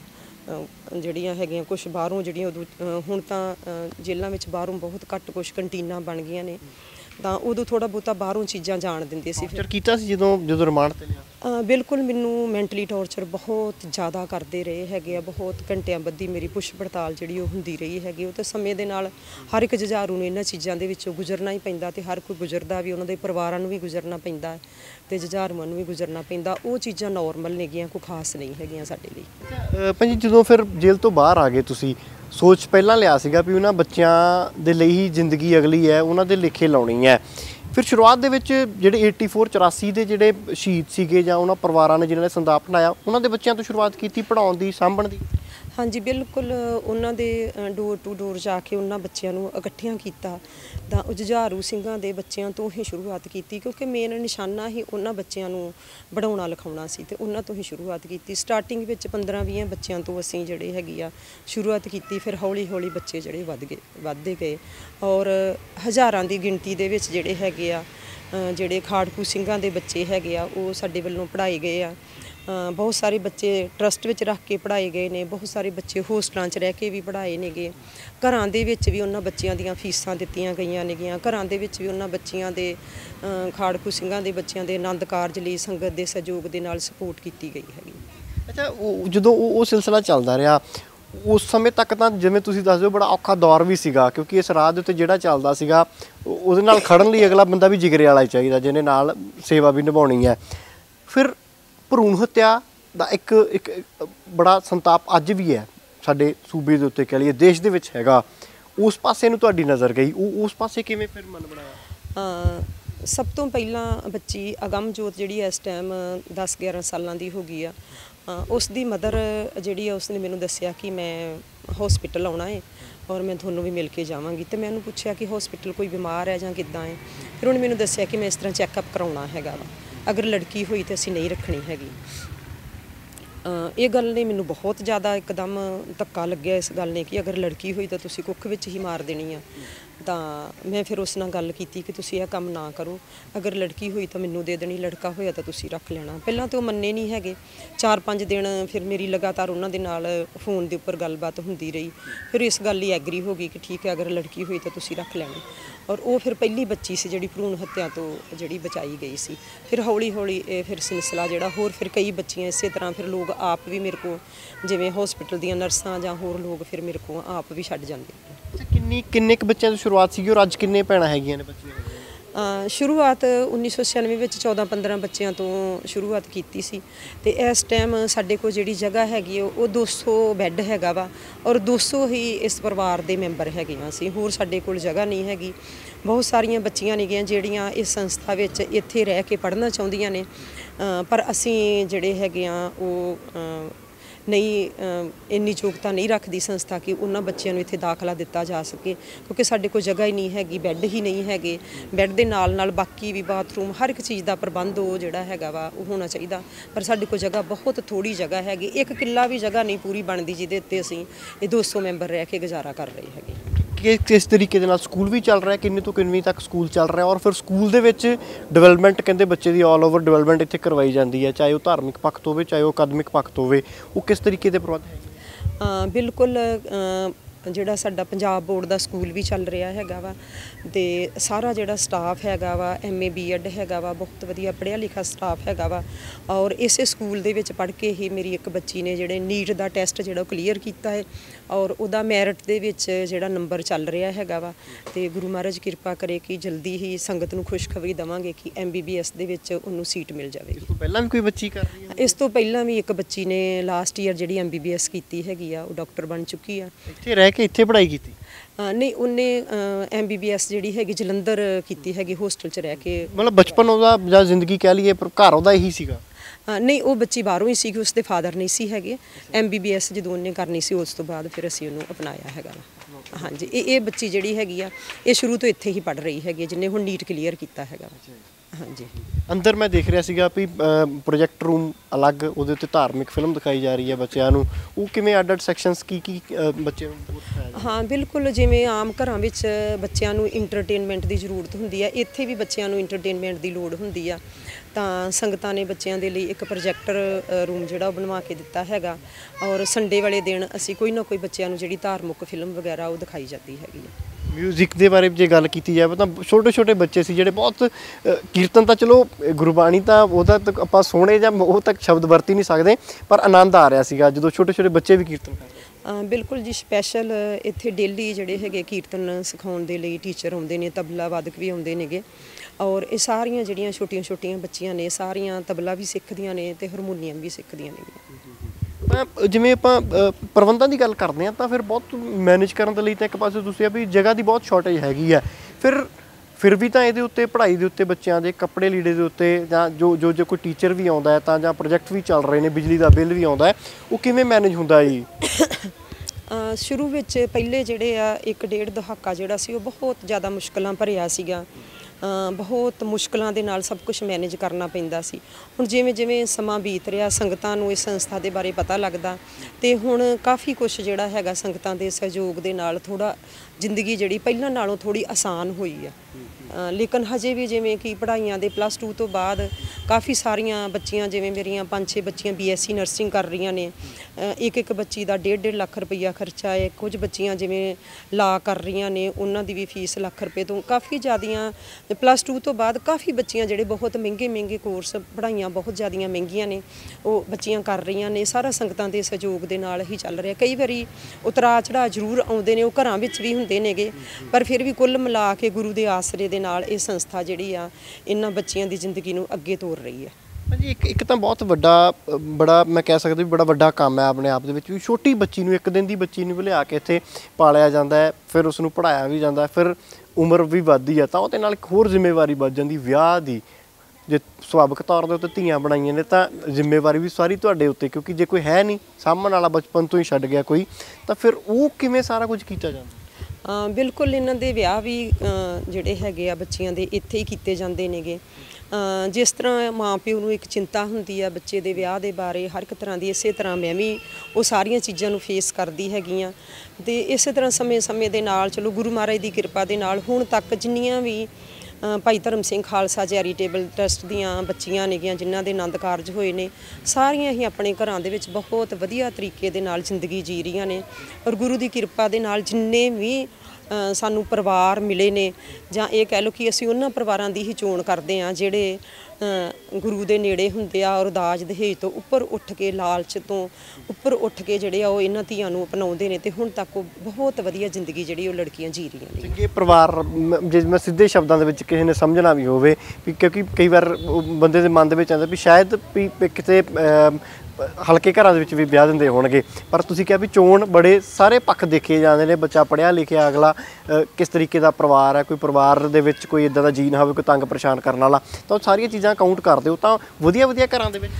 ਜਿਹੜੀਆਂ ਹੈਗੀਆਂ ਕੁਛ ਬਾਹਰੋਂ ਜਿਹੜੀਆਂ ਉਦੋਂ ਹੁਣ ਤਾਂ ਜੇਲ੍ਹਾਂ ਵਿੱਚ ਬਾਹਰੋਂ ਬਹੁਤ ਘੱਟ ਕੁਛ ਕੰਟੀਨਾਂ ਬਣ ਗਈਆਂ ਨੇ, ਤਾਂ ਉਦੋਂ ਥੋੜ੍ਹਾ ਬਹੁਤਾ ਬਾਹਰੋਂ ਚੀਜ਼ਾਂ ਜਾਣ ਦਿੰਦੇ ਸੀ। ਟੌਰਚਰ ਕੀਤਾ ਸੀ ਜਦੋਂ ਜਦੋਂ ਰਿਮਾਂਡ 'ਤੇ ਲਿਆ? ਬਿਲਕੁਲ, ਮੈਨੂੰ ਮੈਂਟਲੀ ਟੌਰਚਰ ਬਹੁਤ ਜ਼ਿਆਦਾ ਕਰਦੇ ਰਹੇ ਹੈਗੇ ਆ। ਬਹੁਤ ਘੰਟਿਆਂ ਬੱਧੀ ਮੇਰੀ ਪੁੱਛ ਪੜਤਾਲ ਜਿਹੜੀ ਉਹ ਹੁੰਦੀ ਰਹੀ ਹੈਗੀ। ਉਹ ਤਾਂ ਸਮੇਂ ਦੇ ਨਾਲ ਹਰ ਇੱਕ ਜੁਝਾਰੂ ਨੂੰ ਇਹਨਾਂ ਚੀਜ਼ਾਂ ਦੇ ਵਿੱਚੋਂ ਗੁਜ਼ਰਨਾ ਹੀ ਪੈਂਦਾ, ਅਤੇ ਹਰ ਕੋਈ ਗੁਜ਼ਰਦਾ ਵੀ, ਉਹਨਾਂ ਦੇ ਪਰਿਵਾਰਾਂ ਨੂੰ ਵੀ ਗੁਜ਼ਰਨਾ ਪੈਂਦਾ ਅਤੇ ਜੁਝਾਰੂਆਂ ਨੂੰ ਵੀ ਗੁਜ਼ਰਨਾ ਪੈਂਦਾ। ਉਹ ਚੀਜ਼ਾਂ ਨੋਰਮਲ ਨੇਗੀਆਂ, ਕੋਈ ਖਾਸ ਨਹੀਂ ਹੈਗੀਆਂ ਸਾਡੇ ਲਈ। ਭਾਜੀ ਜਦੋਂ ਫਿਰ ਜੇਲ੍ਹ ਤੋਂ ਬਾਹਰ ਆ ਗਏ ਤੁਸੀਂ, ਸੋਚ ਪਹਿਲਾਂ ਲਿਆ ਸੀਗਾ ਵੀ ਉਹਨਾਂ ਬੱਚਿਆਂ ਦੇ ਲਈ ਹੀ ਜ਼ਿੰਦਗੀ ਅਗਲੀ ਹੈ, ਉਹਨਾਂ ਦੇ ਲੇਖੇ ਲਾਉਣੀ ਹੈ? ਫਿਰ ਸ਼ੁਰੂਆਤ ਦੇ ਵਿੱਚ ਜਿਹੜੇ ਚੁਰਾਸੀ ਚੁਰਾਸੀ ਦੇ ਜਿਹੜੇ ਸ਼ਹੀਦ ਸੀਗੇ ਜਾਂ ਉਹਨਾਂ ਪਰਿਵਾਰਾਂ ਨੇ ਜਿਨ੍ਹਾਂ ਨੇ ਸੰਤਾਪ ਬਣਾਇਆ, ਉਹਨਾਂ ਦੇ ਬੱਚਿਆਂ ਤੋਂ ਸ਼ੁਰੂਆਤ ਕੀਤੀ ਪੜ੍ਹਾਉਣ ਦੀ, ਸਾਂਭਣ ਦੀ? ਹਾਂਜੀ ਬਿਲਕੁਲ, ਉਹਨਾਂ ਦੇ ਡੋਰ ਟੂ ਡੋਰ ਜਾ ਕੇ ਉਹਨਾਂ ਬੱਚਿਆਂ ਨੂੰ ਇਕੱਠਿਆਂ ਕੀਤਾ, ਤਾਂ ਉਹ ਜੁਝਾਰੂ ਸਿੰਘਾਂ ਦੇ ਬੱਚਿਆਂ ਤੋਂ ਹੀ ਸ਼ੁਰੂਆਤ ਕੀਤੀ, ਕਿਉਂਕਿ ਮੇਨ ਨਿਸ਼ਾਨਾ ਹੀ ਉਹਨਾਂ ਬੱਚਿਆਂ ਨੂੰ ਪੜ੍ਹਾਉਣਾ ਲਿਖਾਉਣਾ ਸੀ, ਅਤੇ ਉਹਨਾਂ ਤੋਂ ਹੀ ਸ਼ੁਰੂਆਤ ਕੀਤੀ। ਸਟਾਰਟਿੰਗ ਵਿੱਚ ਪੰਦਰਾਂ ਵੀਹ ਬੱਚਿਆਂ ਤੋਂ ਅਸੀਂ ਜਿਹੜੇ ਹੈਗੀ ਆ ਸ਼ੁਰੂਆਤ ਕੀਤੀ, ਫਿਰ ਹੌਲੀ ਹੌਲੀ ਬੱਚੇ ਜਿਹੜੇ ਵੱਧ ਗਏ ਵੱਧਦੇ ਗਏ ਔਰ ਹਜ਼ਾਰਾਂ ਦੀ ਗਿਣਤੀ ਦੇ ਵਿੱਚ ਜਿਹੜੇ ਹੈਗੇ ਆ ਜਿਹੜੇ ਖਾੜਕੂ ਸਿੰਘਾਂ ਦੇ ਬੱਚੇ ਹੈਗੇ ਆ ਉਹ ਸਾਡੇ ਵੱਲੋਂ ਪੜ੍ਹਾਏ ਗਏ ਆ। ਬਹੁਤ ਸਾਰੇ ਬੱਚੇ ਟਰਸਟ ਵਿੱਚ ਰੱਖ ਕੇ ਪੜ੍ਹਾਏ ਗਏ ਨੇ, ਬਹੁਤ ਸਾਰੇ ਬੱਚੇ ਹੋਸਟਲਾਂ 'ਚ ਰਹਿ ਕੇ ਵੀ ਪੜ੍ਹਾਏ ਨੇਗੇ। ਘਰਾਂ ਦੇ ਵਿੱਚ ਵੀ ਉਹਨਾਂ ਬੱਚਿਆਂ ਦੀਆਂ ਫੀਸਾਂ ਦਿੱਤੀਆਂ ਗਈਆਂ ਨੇਗੀਆਂ। ਘਰਾਂ ਦੇ ਵਿੱਚ ਵੀ ਉਹਨਾਂ ਬੱਚਿਆਂ ਦੇ ਖਾੜਕੂ ਸਿੰਘਾਂ ਦੇ ਬੱਚਿਆਂ ਦੇ ਆਨੰਦ ਕਾਰਜ ਲਈ ਸੰਗਤ ਦੇ ਸਹਿਯੋਗ ਦੇ ਨਾਲ ਸਪੋਰਟ ਕੀਤੀ ਗਈ ਹੈਗੀ। ਅੱਛਾ, ਉਹ ਜਦੋਂ ਉਹ ਉਹ ਸਿਲਸਿਲਾ ਚੱਲਦਾ ਰਿਹਾ ਉਸ ਸਮੇਂ ਤੱਕ ਤਾਂ ਜਿਵੇਂ ਤੁਸੀਂ ਦੱਸਦੇ ਹੋ ਬੜਾ ਔਖਾ ਦੌਰ ਵੀ ਸੀਗਾ, ਕਿਉਂਕਿ ਇਸ ਰਾਹ ਦੇ ਉੱਤੇ ਜਿਹੜਾ ਚੱਲਦਾ ਸੀਗਾ ਉਹਦੇ ਨਾਲ ਖੜਨ ਲਈ ਅਗਲਾ ਬੰਦਾ ਵੀ ਜਿਗਰੇ ਵਾਲਾ ਹੀ ਚਾਹੀਦਾ, ਜਿਹਨੇ ਨਾਲ ਸੇਵਾ ਵੀ ਨਿਭਾਉਣੀ ਹੈ। ਫਿਰ ਭਰੂਣ ਹੱਤਿਆ ਦਾ ਇੱਕ ਇੱਕ ਬੜਾ ਸੰਤਾਪ ਅੱਜ ਵੀ ਹੈ ਸਾਡੇ ਸੂਬੇ ਦੇ ਉੱਤੇ, ਕਹਿ ਲਈਏ ਦੇਸ਼ ਦੇ ਵਿੱਚ ਹੈਗਾ। ਉਸ ਪਾਸੇ ਨੂੰ ਤੁਹਾਡੀ ਨਜ਼ਰ ਗਈ, ਉਹ ਉਸ ਪਾਸੇ ਕਿਵੇਂ ਫਿਰ ਮਨ ਬਣਾਇਆ? ਸਭ ਤੋਂ ਪਹਿਲਾਂ ਬੱਚੀ ਅਗਮਜੋਤ ਜਿਹੜੀ ਇਸ ਟਾਈਮ ਦਸ ਗਿਆਰਾਂ ਸਾਲਾਂ ਦੀ ਹੋ ਗਈ ਆ, ਉਸ ਦੀ ਮਦਰ ਜਿਹੜੀ ਆ ਉਸਨੇ ਮੈਨੂੰ ਦੱਸਿਆ ਕਿ ਮੈਂ ਹੌਸਪੀਟਲ ਆਉਣਾ ਹੈ ਔਰ ਮੈਂ ਤੁਹਾਨੂੰ ਵੀ ਮਿਲ ਕੇ ਜਾਵਾਂਗੀ। ਅਤੇ ਮੈਂ ਉਹਨੂੰ ਪੁੱਛਿਆ ਕਿ ਹੌਸਪੀਟਲ ਕੋਈ ਬਿਮਾਰ ਹੈ ਜਾਂ ਕਿੱਦਾਂ ਹੈ? ਫਿਰ ਉਹਨੇ ਮੈਨੂੰ ਦੱਸਿਆ ਕਿ ਮੈਂ ਇਸ ਤਰ੍ਹਾਂ ਚੈੱਕਅਪ ਕਰਾਉਣਾ ਹੈਗਾ ਵਾ, ਅਗਰ ਲੜਕੀ ਹੋਈ ਤਾਂ ਅਸੀਂ ਨਹੀਂ ਰੱਖਣੀ ਹੈਗੀ। ਇਹ ਗੱਲ ਨੇ ਮੈਨੂੰ ਬਹੁਤ ਜ਼ਿਆਦਾ ਇੱਕਦਮ ਧੱਕਾ ਲੱਗਿਆ ਇਸ ਗੱਲ ਨੇ ਕਿ ਅਗਰ ਲੜਕੀ ਹੋਈ ਤਾਂ ਤੁਸੀਂ ਕੁੱਖ ਵਿੱਚ ਹੀ ਮਾਰ ਦੇਣੀ ਆ। ਤਾਂ ਮੈਂ ਫਿਰ ਉਸ ਨਾਲ ਗੱਲ ਕੀਤੀ ਕਿ ਤੁਸੀਂ ਇਹ ਕੰਮ ਨਾ ਕਰੋ, ਅਗਰ ਲੜਕੀ ਹੋਈ ਤਾਂ ਮੈਨੂੰ ਦੇ ਦੇਣੀ, ਲੜਕਾ ਹੋਇਆ ਤਾਂ ਤੁਸੀਂ ਰੱਖ ਲੈਣਾ। ਪਹਿਲਾਂ ਤਾਂ ਉਹ ਮੰਨੇ ਨਹੀਂ ਹੈਗੇ, ਚਾਰ ਪੰਜ ਦਿਨ ਫਿਰ ਮੇਰੀ ਲਗਾਤਾਰ ਉਹਨਾਂ ਦੇ ਨਾਲ ਫੋਨ ਦੇ ਉੱਪਰ ਗੱਲਬਾਤ ਹੁੰਦੀ ਰਹੀ। ਫਿਰ ਇਸ ਗੱਲ ਲਈ ਐਗਰੀ ਹੋ ਗਈ ਕਿ ਠੀਕ ਹੈ, ਅਗਰ ਲੜਕੀ ਹੋਈ ਤਾਂ ਤੁਸੀਂ ਰੱਖ ਲੈਣੀ। ਔਰ ਉਹ ਫਿਰ ਪਹਿਲੀ ਬੱਚੀ ਸੀ ਜਿਹੜੀ ਭਰੂਣ ਹੱਤਿਆ ਤੋਂ ਜਿਹੜੀ ਬਚਾਈ ਗਈ ਸੀ। ਫਿਰ ਹੌਲੀ ਹੌਲੀ ਇਹ ਫਿਰ ਸਿਲਸਿਲਾ ਜਿਹੜਾ ਹੋਰ ਫਿਰ ਕਈ ਬੱਚੀਆਂ ਇਸੇ ਤਰ੍ਹਾਂ ਫਿਰ ਲੋਕ ਆਪ ਵੀ ਮੇਰੇ ਕੋਲ, ਜਿਵੇਂ ਹੌਸਪੀਟਲ ਦੀਆਂ ਨਰਸਾਂ ਜਾਂ ਹੋਰ ਲੋਕ ਫਿਰ ਮੇਰੇ ਕੋਲ ਆਪ ਵੀ ਛੱਡ ਜਾਂਦੇ ਨੇ। ਕਿੰਨੀ ਕਿੰਨੇ ਕੁ ਬੱਚਿਆਂ ਤੋਂ ਸ਼ੁਰੂਆਤ ਸੀਗੀ ਔਰ ਅੱਜ ਕਿੰਨੇ ਭੈਣਾਂ ਹੈਗੀਆਂ ਨੇ ਬੱਚੀਆਂ? ਸ਼ੁਰੂਆਤ ਉੱਨੀ ਸੌ ਛਿਆਨਵੇਂ ਵਿੱਚ ਚੌਦਾਂ ਪੰਦਰਾਂ ਬੱਚਿਆਂ ਤੋਂ ਸ਼ੁਰੂਆਤ ਕੀਤੀ ਸੀ ਅਤੇ ਇਸ ਟਾਈਮ ਸਾਡੇ ਕੋਲ ਜਿਹੜੀ ਜਗ੍ਹਾ ਹੈਗੀ ਉਹ ਦੋ ਸੌ ਬੈੱਡ ਹੈਗਾ ਵਾ ਔਰ ਦੋ ਸੌ ਹੀ ਇਸ ਪਰਿਵਾਰ ਦੇ ਮੈਂਬਰ ਹੈਗੀਆਂ ਸੀ। ਹੋਰ ਸਾਡੇ ਕੋਲ ਜਗ੍ਹਾ ਨਹੀਂ ਹੈਗੀ। ਬਹੁਤ ਸਾਰੀਆਂ ਬੱਚੀਆਂ ਨੇਗੀਆਂ ਜਿਹੜੀਆਂ ਇਸ ਸੰਸਥਾ ਵਿੱਚ ਇੱਥੇ ਰਹਿ ਕੇ ਪੜ੍ਹਨਾ ਚਾਹੁੰਦੀਆਂ ਨੇ, ਪਰ ਅਸੀਂ ਜਿਹੜੇ ਹੈਗੇ ਆ ਉਹ ਨਹੀਂ ਇੰਨੀ ਯੋਗਤਾ ਨਹੀਂ ਰੱਖਦੀ ਸੰਸਥਾ ਕਿ ਉਹਨਾਂ ਬੱਚਿਆਂ ਨੂੰ ਇੱਥੇ ਦਾਖਲਾ ਦਿੱਤਾ ਜਾ ਸਕੇ, ਕਿਉਂਕਿ ਸਾਡੇ ਕੋਲ ਜਗ੍ਹਾ ਹੀ ਨਹੀਂ ਹੈਗੀ, ਬੈੱਡ ਹੀ ਨਹੀਂ ਹੈਗੇ। ਬੈੱਡ ਦੇ ਨਾਲ ਨਾਲ ਬਾਕੀ ਵੀ ਬਾਥਰੂਮ ਹਰ ਇੱਕ ਚੀਜ਼ ਦਾ ਪ੍ਰਬੰਧ ਉਹ ਜਿਹੜਾ ਹੈਗਾ ਵਾ ਉਹ ਹੋਣਾ ਚਾਹੀਦਾ, ਪਰ ਸਾਡੇ ਕੋਲ ਜਗ੍ਹਾ ਬਹੁਤ ਥੋੜ੍ਹੀ ਜਗ੍ਹਾ ਹੈਗੀ। ਇੱਕ ਕਿੱਲਾ ਵੀ ਜਗ੍ਹਾ ਨਹੀਂ ਪੂਰੀ ਬਣਦੀ ਜਿਹਦੇ ਉੱਤੇ ਅਸੀਂ ਇਹ ਦੋ ਸੌ ਮੈਂਬਰ ਰਹਿ ਕੇ ਗੁਜ਼ਾਰਾ ਕਰ ਰਹੇ ਹੈਗੇ। ਕਿ ਕਿਸ ਤਰੀਕੇ ਦੇ ਨਾਲ ਸਕੂਲ ਵੀ ਚੱਲ ਰਿਹਾ, ਕਿੰਨੇ ਤੋਂ ਕਿੰਨੀ ਤੱਕ ਸਕੂਲ ਚੱਲ ਰਿਹਾ ਔਰ ਫਿਰ ਸਕੂਲ ਦੇ ਵਿੱਚ ਡਿਵੈਲਪਮੈਂਟ ਕਹਿੰਦੇ ਬੱਚੇ ਦੀ ਆਲ ਓਵਰ ਡਿਵੈਲਪਮੈਂਟ ਇੱਥੇ ਕਰਵਾਈ ਜਾਂਦੀ ਹੈ, ਚਾਹੇ ਉਹ ਧਾਰਮਿਕ ਪੱਖ ਤੋਂ ਹੋਵੇ ਚਾਹੇ ਉਹ ਅਕਾਦਮਿਕ ਪੱਖ ਤੋਂ ਹੋਵੇ, ਉਹ ਕਿਸ ਤਰੀਕੇ ਦੇ ਪ੍ਰਬੰਧ ਹੈ? ਬਿਲਕੁਲ ਜਿਹੜਾ ਸਾਡਾ ਪੰਜਾਬ ਬੋਰਡ ਦਾ ਸਕੂਲ ਵੀ ਚੱਲ ਰਿਹਾ ਹੈਗਾ ਵਾ ਅਤੇ ਸਾਰਾ ਜਿਹੜਾ ਸਟਾਫ ਹੈਗਾ ਵਾ ਐਮ ਏ ਬੀ ਐਡ ਹੈਗਾ ਵਾ, ਬਹੁਤ ਵਧੀਆ ਪੜ੍ਹਿਆ ਲਿਖਿਆ ਸਟਾਫ ਹੈਗਾ ਵਾ। ਔਰ ਇਸੇ ਸਕੂਲ ਦੇ ਵਿੱਚ ਪੜ੍ਹ ਕੇ ਹੀ ਮੇਰੀ ਇੱਕ ਬੱਚੀ ਨੇ ਜਿਹੜੇ ਨੀਟ ਦਾ ਟੈਸਟ ਜਿਹੜਾ ਉਹ ਕਲੀਅਰ ਕੀਤਾ ਹੈ ਔਰ ਉਹਦਾ ਮੈਰਿਟ ਦੇ ਵਿੱਚ ਜਿਹੜਾ ਨੰਬਰ ਚੱਲ ਰਿਹਾ ਹੈਗਾ ਵਾ। ਅਤੇ ਗੁਰੂ ਮਹਾਰਾਜ ਕਿਰਪਾ ਕਰੇ ਕਿ ਜਲਦੀ ਹੀ ਸੰਗਤ ਨੂੰ ਖੁਸ਼ਖਬਰੀ ਦੇਵਾਂਗੇ ਕਿ ਐਮ ਬੀ ਬੀ ਐਸ ਦੇ ਵਿੱਚ ਉਹਨੂੰ ਸੀਟ ਮਿਲ ਜਾਵੇਗੀ। ਇਸ ਤੋਂ ਪਹਿਲਾਂ ਵੀ ਕੋਈ ਬੱਚੀ ਕਰ ਰਹੀ ਹੈ? ਇਸ ਤੋਂ ਪਹਿਲਾਂ ਵੀ ਇੱਕ ਬੱਚੀ ਨੇ ਲਾਸਟ ਈਅਰ ਜਿਹੜੀ ਐਮ ਬੀ ਬੀ ਐਸ ਕੀਤੀ ਹੈਗੀ ਆ, ਉਹ ਡਾਕਟਰ ਬਣ ਚੁੱਕੀ ਆ। ਇੱਥੇ ਰਹਿ ਕੇ ਇੱਥੇ ਪੜ੍ਹਾਈ ਕੀਤੀ? ਨਹੀਂ, ਉਹਨੇ ਐਮ ਬੀ ਬੀ ਐਸ ਜਿਹੜੀ ਹੈਗੀ ਜਲੰਧਰ ਕੀਤੀ ਹੈਗੀ, ਹੋਸਟਲ 'ਚ ਰਹਿ ਕੇ। ਮਤਲਬ ਬਚਪਨ ਉਹਦਾ ਜਾਂ ਜ਼ਿੰਦਗੀ ਕਹਿ ਲਈਏ ਪਰ ਘਰ ਉਹਦਾ ਇਹੀ ਸੀਗਾ? ਨਹੀਂ, ਉਹ ਬੱਚੀ ਬਾਹਰੋਂ ਹੀ ਸੀਗੀ, ਉਸਦੇ ਫਾਦਰ ਨਹੀਂ ਸੀ ਹੈਗੇ। ਐਮ ਬੀ ਬੀ ਐਸ ਜਦੋਂ ਉਹਨੇ ਕਰਨੀ ਸੀ ਉਸ ਤੋਂ ਬਾਅਦ ਫਿਰ ਅਸੀਂ ਉਹਨੂੰ ਅਪਣਾਇਆ ਹੈਗਾ। ਹਾਂਜੀ, ਇਹ ਇਹ ਬੱਚੀ ਜਿਹੜੀ ਹੈਗੀ ਆ ਇਹ ਸ਼ੁਰੂ ਤੋਂ ਇੱਥੇ ਹੀ ਪੜ੍ਹ ਰਹੀ ਹੈਗੀ, ਜਿਹਨੇ ਹੁਣ ਨੀਟ ਕਲੀਅਰ ਕੀਤਾ ਹੈਗਾ। ਹਾਂਜੀ, ਅੰਦਰ ਮੈਂ ਦੇਖ ਰਿਹਾ ਸੀਗਾ ਵੀ ਪ੍ਰੋਜੈਕਟ ਰੂਮ ਅਲੱਗ, ਉਹਦੇ ਉੱਤੇ ਧਾਰਮਿਕ ਫਿਲਮ ਦਿਖਾਈ ਜਾ ਰਹੀ ਹੈ ਬੱਚਿਆਂ ਨੂੰ, ਉਹ ਕਿਵੇਂ ਅੱਡ ਅੱਡ ਸੈਕਸ਼ਨਸ ਕੀ ਕੀ ਬੱਚਿਆਂ ਨੂੰ? ਹਾਂ ਬਿਲਕੁਲ, ਜਿਵੇਂ ਆਮ ਘਰਾਂ ਵਿੱਚ ਬੱਚਿਆਂ ਨੂੰ ਇੰਟਰਟੇਨਮੈਂਟ ਦੀ ਜ਼ਰੂਰਤ ਹੁੰਦੀ ਹੈ, ਇੱਥੇ ਵੀ ਬੱਚਿਆਂ ਨੂੰ ਇੰਟਰਟੇਨਮੈਂਟ ਦੀ ਲੋੜ ਹੁੰਦੀ ਆ। ਤਾਂ ਸੰਗਤਾਂ ਨੇ ਬੱਚਿਆਂ ਦੇ ਲਈ ਇੱਕ ਪ੍ਰੋਜੈਕਟਰ ਰੂਮ ਜਿਹੜਾ ਉਹ ਬਣਵਾ ਕੇ ਦਿੱਤਾ ਹੈਗਾ ਔਰ ਸੰਡੇ ਵਾਲੇ ਦਿਨ ਅਸੀਂ ਕੋਈ ਨਾ ਕੋਈ ਬੱਚਿਆਂ ਨੂੰ ਜਿਹੜੀ ਧਾਰਮਿਕ ਫਿਲਮ ਵਗੈਰਾ ਉਹ ਦਿਖਾਈ ਜਾਂਦੀ ਹੈਗੀ ਹੈ। ਮਿਊਜ਼ਿਕ ਦੇ ਬਾਰੇ ਜੇ ਗੱਲ ਕੀਤੀ ਜਾਵੇ ਤਾਂ ਛੋਟੇ ਛੋਟੇ ਬੱਚੇ ਸੀ ਜਿਹੜੇ ਬਹੁਤ ਕੀਰਤਨ ਤਾਂ ਚਲੋ ਗੁਰਬਾਣੀ ਤਾਂ ਉਹਦਾ ਤੱਕ ਆਪਾਂ ਸੋਹਣੇ ਜਾਂ ਉਹ ਤੱਕ ਸ਼ਬਦ ਵਰਤ ਹੀ ਨਹੀਂ ਸਕਦੇ, ਪਰ ਆਨੰਦ ਆ ਰਿਹਾ ਸੀਗਾ ਜਦੋਂ ਛੋਟੇ ਛੋਟੇ ਬੱਚੇ ਵੀ ਕੀਰਤਨ ਕਰ ਰਹੇ। ਬਿਲਕੁਲ ਜੀ, ਸਪੈਸ਼ਲ ਇੱਥੇ ਡੇਲੀ ਜਿਹੜੇ ਹੈਗੇ ਕੀਰਤਨ ਸਿਖਾਉਣ ਦੇ ਲਈ ਟੀਚਰ ਆਉਂਦੇ ਨੇ, ਤਬਲਾ ਵਾਦਕ ਵੀ ਆਉਂਦੇ ਨੇਗੇ ਔਰ ਇਹ ਸਾਰੀਆਂ ਜਿਹੜੀਆਂ ਛੋਟੀਆਂ ਛੋਟੀਆਂ ਬੱਚੀਆਂ ਨੇ ਸਾਰੀਆਂ ਤਬਲਾ ਵੀ ਸਿੱਖਦੀਆਂ ਨੇ ਅਤੇ ਹਾਰਮੋਨੀਅਮ ਵੀ ਸਿੱਖਦੀਆਂ ਨੇ। ਜਿਵੇਂ ਆਪਾਂ ਪ੍ਰਬੰਧਾਂ ਦੀ ਗੱਲ ਕਰਦੇ ਹਾਂ ਤਾਂ ਫਿਰ ਬਹੁਤ ਮੈਨੇਜ ਕਰਨ ਦੇ ਲਈ ਤਾਂ ਇੱਕ ਪਾਸੇ ਤੁਸੀਂ ਆ ਵੀ ਜਗ੍ਹਾ ਦੀ ਬਹੁਤ ਸ਼ਾਰਟੇਜ ਹੈਗੀ ਆ, ਫਿਰ ਫਿਰ ਵੀ ਤਾਂ ਇਹਦੇ ਉੱਤੇ ਪੜ੍ਹਾਈ ਦੇ ਉੱਤੇ ਬੱਚਿਆਂ ਦੇ ਕੱਪੜੇ ਲੀੜੇ ਦੇ ਉੱਤੇ ਜਾਂ ਜੋ ਜੋ ਜੋ ਕੋਈ ਟੀਚਰ ਵੀ ਆਉਂਦਾ ਹੈ ਤਾਂ ਜਾਂ ਪ੍ਰੋਜੈਕਟ ਵੀ ਚੱਲ ਰਹੇ ਨੇ, ਬਿਜਲੀ ਦਾ ਬਿੱਲ ਵੀ ਆਉਂਦਾ ਹੈ, ਉਹ ਕਿਵੇਂ ਮੈਨੇਜ ਹੁੰਦਾ ਜੀ? ਸ਼ੁਰੂ ਵਿੱਚ ਪਹਿਲੇ ਜਿਹੜੇ ਆ ਇੱਕ ਡੇਢ ਦਹਾਕਾ ਜਿਹੜਾ ਸੀ ਉਹ ਬਹੁਤ ਜ਼ਿਆਦਾ ਮੁਸ਼ਕਲਾਂ ਭਰਿਆ ਸੀਗਾ, ਬਹੁਤ ਮੁਸ਼ਕਲਾਂ ਦੇ ਨਾਲ ਸਭ ਕੁਝ ਮੈਨੇਜ ਕਰਨਾ ਪੈਂਦਾ ਸੀ। ਹੁਣ ਜਿਵੇਂ ਜਿਵੇਂ ਸਮਾਂ ਬੀਤ ਰਿਹਾ, ਸੰਗਤਾਂ ਨੂੰ ਇਸ ਸੰਸਥਾ ਦੇ ਬਾਰੇ ਪਤਾ ਲੱਗਦਾ ਅਤੇ ਹੁਣ ਕਾਫੀ ਕੁਛ ਜਿਹੜਾ ਹੈਗਾ ਸੰਗਤਾਂ ਦੇ ਸਹਿਯੋਗ ਦੇ ਨਾਲ ਥੋੜ੍ਹਾ ਜ਼ਿੰਦਗੀ ਜਿਹੜੀ ਪਹਿਲਾਂ ਨਾਲੋਂ ਥੋੜ੍ਹੀ ਆਸਾਨ ਹੋਈ ਆ। ਲੇਕਿਨ ਹਜੇ ਵੀ ਜਿਵੇਂ ਕਿ ਪੜ੍ਹਾਈਆਂ ਦੇ ਪਲੱਸ ਟੂ ਤੋਂ ਬਾਅਦ ਕਾਫੀ ਸਾਰੀਆਂ ਬੱਚੀਆਂ, ਜਿਵੇਂ ਮੇਰੀਆਂ ਪੰਜ ਛੇ ਬੱਚੀਆਂ ਬੀ ਐਸ ਸੀ ਨਰਸਿੰਗ ਕਰ ਰਹੀਆਂ ਨੇ, ਇੱਕ ਇੱਕ ਬੱਚੀ ਦਾ ਡੇਢ ਡੇਢ ਲੱਖ ਰੁਪਈਆ ਖਰਚਾ ਹੈ। ਕੁਝ ਬੱਚੀਆਂ ਜਿਵੇਂ ਲਾ ਕਰ ਰਹੀਆਂ ਨੇ, ਉਹਨਾਂ ਦੀ ਵੀ ਫੀਸ ਲੱਖ ਰੁਪਏ ਤੋਂ ਕਾਫੀ ਜ਼ਿਆਦੀਆਂ। ਪਲੱਸ ਟੂ ਤੋਂ ਬਾਅਦ ਕਾਫੀ ਬੱਚੀਆਂ ਜਿਹੜੇ ਬਹੁਤ ਮਹਿੰਗੇ ਮਹਿੰਗੇ ਕੋਰਸ, ਪੜ੍ਹਾਈਆਂ ਬਹੁਤ ਜ਼ਿਆਦੀਆਂ ਮਹਿੰਗੀਆਂ ਨੇ, ਉਹ ਬੱਚੀਆਂ ਕਰ ਰਹੀਆਂ ਨੇ। ਸਾਰਾ ਸੰਗਤਾਂ ਦੇ ਸਹਿਯੋਗ ਦੇ ਨਾਲ ਹੀ ਚੱਲ ਰਿਹਾ। ਕਈ ਵਾਰੀ ਉਤਰਾਅ ਚੜ੍ਹਾਅ ਜ਼ਰੂਰ ਆਉਂਦੇ ਨੇ, ਉਹ ਘਰਾਂ ਵਿੱਚ ਵੀ ਹੁੰਦੇ ਨੇਗੇ, ਪਰ ਫਿਰ ਵੀ ਕੁੱਲ ਮਿਲਾ ਕੇ ਗੁਰੂ ਦੇ ਆਸਰੇ ਦੇ ਨਾਲ ਇਹ ਸੰਸਥਾ ਜਿਹੜੀ ਆ ਇਹਨਾਂ ਬੱਚਿਆਂ ਦੀ ਜ਼ਿੰਦਗੀ ਨੂੰ ਅੱਗੇ ਤੋਰ ਰਹੀ ਹੈ। ਹਾਂਜੀ, ਇੱਕ ਇੱਕ ਤਾਂ ਬਹੁਤ ਵੱਡਾ ਬੜਾ ਮੈਂ ਕਹਿ ਸਕਦਾ ਵੀ ਬੜਾ ਵੱਡਾ ਕੰਮ ਹੈ ਆਪਣੇ ਆਪ ਦੇ ਵਿੱਚ ਵੀ ਛੋਟੀ ਬੱਚੀ ਨੂੰ, ਇੱਕ ਦਿਨ ਦੀ ਬੱਚੀ ਨੂੰ ਵੀ ਲਿਆ ਕੇ ਇੱਥੇ ਪਾਲਿਆ ਜਾਂਦਾ ਹੈ, ਫਿਰ ਉਸ ਨੂੰ ਪੜ੍ਹਾਇਆ ਵੀ ਜਾਂਦਾ, ਫਿਰ ਉਮਰ ਵੀ ਵੱਧਦੀ ਹੈ ਤਾਂ ਉਹਦੇ ਨਾਲ ਇੱਕ ਹੋਰ ਜ਼ਿੰਮੇਵਾਰੀ ਵੱਧ ਜਾਂਦੀ ਵਿਆਹ ਦੀ। ਜੇ ਸੁਭਾਵਿਕ ਤੌਰ ਦੇ ਉੱਤੇ ਧੀਆਂ ਬਣਾਈਆਂ ਨੇ ਤਾਂ ਜ਼ਿੰਮੇਵਾਰੀ ਵੀ ਸਾਰੀ ਤੁਹਾਡੇ ਉੱਤੇ, ਕਿਉਂਕਿ ਜੇ ਕੋਈ ਹੈ ਨਹੀਂ ਸਾਂਭਣ ਵਾਲਾ, ਬਚਪਨ ਤੋਂ ਹੀ ਛੱਡ ਗਿਆ ਕੋਈ, ਤਾਂ ਫਿਰ ਉਹ ਕਿਵੇਂ ਸਾਰਾ ਕੁਝ ਕੀਤਾ ਜਾਂਦਾ? ਬਿਲਕੁਲ, ਇਹਨਾਂ ਦੇ ਵਿਆਹ ਵੀ ਜਿਹੜੇ ਹੈਗੇ ਆ ਬੱਚੀਆਂ ਦੇ ਇੱਥੇ ਹੀ ਕੀਤੇ ਜਾਂਦੇ ਨੇਗੇ। ਜਿਸ ਤਰ੍ਹਾਂ ਮਾਂ ਪਿਓ ਨੂੰ ਇੱਕ ਚਿੰਤਾ ਹੁੰਦੀ ਆ ਬੱਚੇ ਦੇ ਵਿਆਹ ਦੇ ਬਾਰੇ ਹਰ ਇੱਕ ਤਰ੍ਹਾਂ ਦੀ, ਇਸੇ ਤਰ੍ਹਾਂ ਮੈਂ ਵੀ ਉਹ ਸਾਰੀਆਂ ਚੀਜ਼ਾਂ ਨੂੰ ਫੇਸ ਕਰਦੀ ਹੈਗੀ ਆ। ਅਤੇ ਇਸੇ ਤਰ੍ਹਾਂ ਸਮੇਂ ਸਮੇਂ ਦੇ ਨਾਲ ਚਲੋ ਗੁਰੂ ਮਹਾਰਾਜ ਦੀ ਕਿਰਪਾ ਦੇ ਨਾਲ ਹੁਣ ਤੱਕ ਜਿੰਨੀਆਂ ਵੀ ਭਾਈ ਧਰਮ ਸਿੰਘ ਖਾਲਸਾ ਚੈਰੀਟੇਬਲ ਟਰਸਟ ਦੀਆਂ ਬੱਚੀਆਂ ਨੇਗੀਆਂ ਜਿਨ੍ਹਾਂ ਦੇ ਆਨੰਦ ਕਾਰਜ ਹੋਏ ਨੇ, ਸਾਰੀਆਂ ਹੀ ਆਪਣੇ ਘਰਾਂ ਦੇ ਵਿੱਚ ਬਹੁਤ ਵਧੀਆ ਤਰੀਕੇ ਦੇ ਨਾਲ ਜ਼ਿੰਦਗੀ ਜੀ ਰਹੀਆਂ ਨੇ। ਔਰ ਗੁਰੂ ਦੀ ਕਿਰਪਾ ਦੇ ਨਾਲ ਜਿੰਨੇ ਵੀ ਸਾਨੂੰ ਪਰਿਵਾਰ ਮਿਲੇ ਨੇ, ਜਾਂ ਇਹ ਕਹਿ ਲਓ ਕਿ ਅਸੀਂ ਉਹਨਾਂ ਪਰਿਵਾਰਾਂ ਦੀ ਹੀ ਚੋਣ ਕਰਦੇ ਹਾਂ ਜਿਹੜੇ ਗੁਰੂ ਦੇ ਨੇੜੇ ਹੁੰਦੇ ਆ ਔਰ ਦਾਜ ਦਹੇਜ ਤੋਂ ਉੱਪਰ ਉੱਠ ਕੇ, ਲਾਲਚ ਤੋਂ ਉੱਪਰ ਉੱਠ ਕੇ ਜਿਹੜੇ ਆ ਉਹ ਇਹਨਾਂ ਧੀਆਂ ਨੂੰ ਅਪਣਾਉਂਦੇ ਨੇ, ਅਤੇ ਹੁਣ ਤੱਕ ਉਹ ਬਹੁਤ ਵਧੀਆ ਜ਼ਿੰਦਗੀ ਜਿਹੜੀ ਉਹ ਲੜਕੀਆਂ ਜੀ ਰਹੀਆਂ ਨੇ। ਚੰਗੇ ਪਰਿਵਾਰ, ਜੇ ਮੈਂ ਸਿੱਧੇ ਸ਼ਬਦਾਂ ਦੇ ਵਿੱਚ ਕਿਸੇ ਨੇ ਸਮਝਣਾ ਵੀ ਹੋਵੇ ਵੀ, ਕਿਉਂਕਿ ਕਈ ਵਾਰ ਬੰਦੇ ਦੇ ਮਨ ਦੇ ਵਿੱਚ ਆਉਂਦਾ ਵੀ ਸ਼ਾਇਦ ਵੀ ਕਿਤੇ ਹਲਕੇ ਘਰਾਂ ਦੇ ਵਿੱਚ ਵੀ ਵਿਆਹ ਦਿੰਦੇ ਹੋਣਗੇ, ਪਰ ਤੁਸੀਂ ਕਿਹਾ ਵੀ ਚੋਣ ਬੜੇ ਸਾਰੇ ਪੱਖ ਦੇਖੇ ਜਾਂਦੇ ਨੇ। ਬੱਚਾ ਪੜ੍ਹਿਆ ਲਿਖਿਆ, ਅਗਲਾ ਕਿਸ ਤਰੀਕੇ ਦਾ ਪਰਿਵਾਰ ਹੈ, ਕੋਈ ਪਰਿਵਾਰ ਦੇ ਵਿੱਚ ਕੋਈ ਇੱਦਾਂ ਦਾ ਜੀ ਨਾ ਹੋਵੇ ਕੋਈ ਤੰਗ ਪਰੇਸ਼ਾਨ ਕਰਨ ਵਾਲਾ, ਤਾਂ ਉਹ ਸਾਰੀਆਂ ਚੀਜ਼ਾਂ ਕਾਊਂਟ ਕਰਦੇ ਹੋ ਤਾਂ ਵਧੀਆ ਵਧੀਆ ਘਰਾਂ ਦੇ ਵਿੱਚ।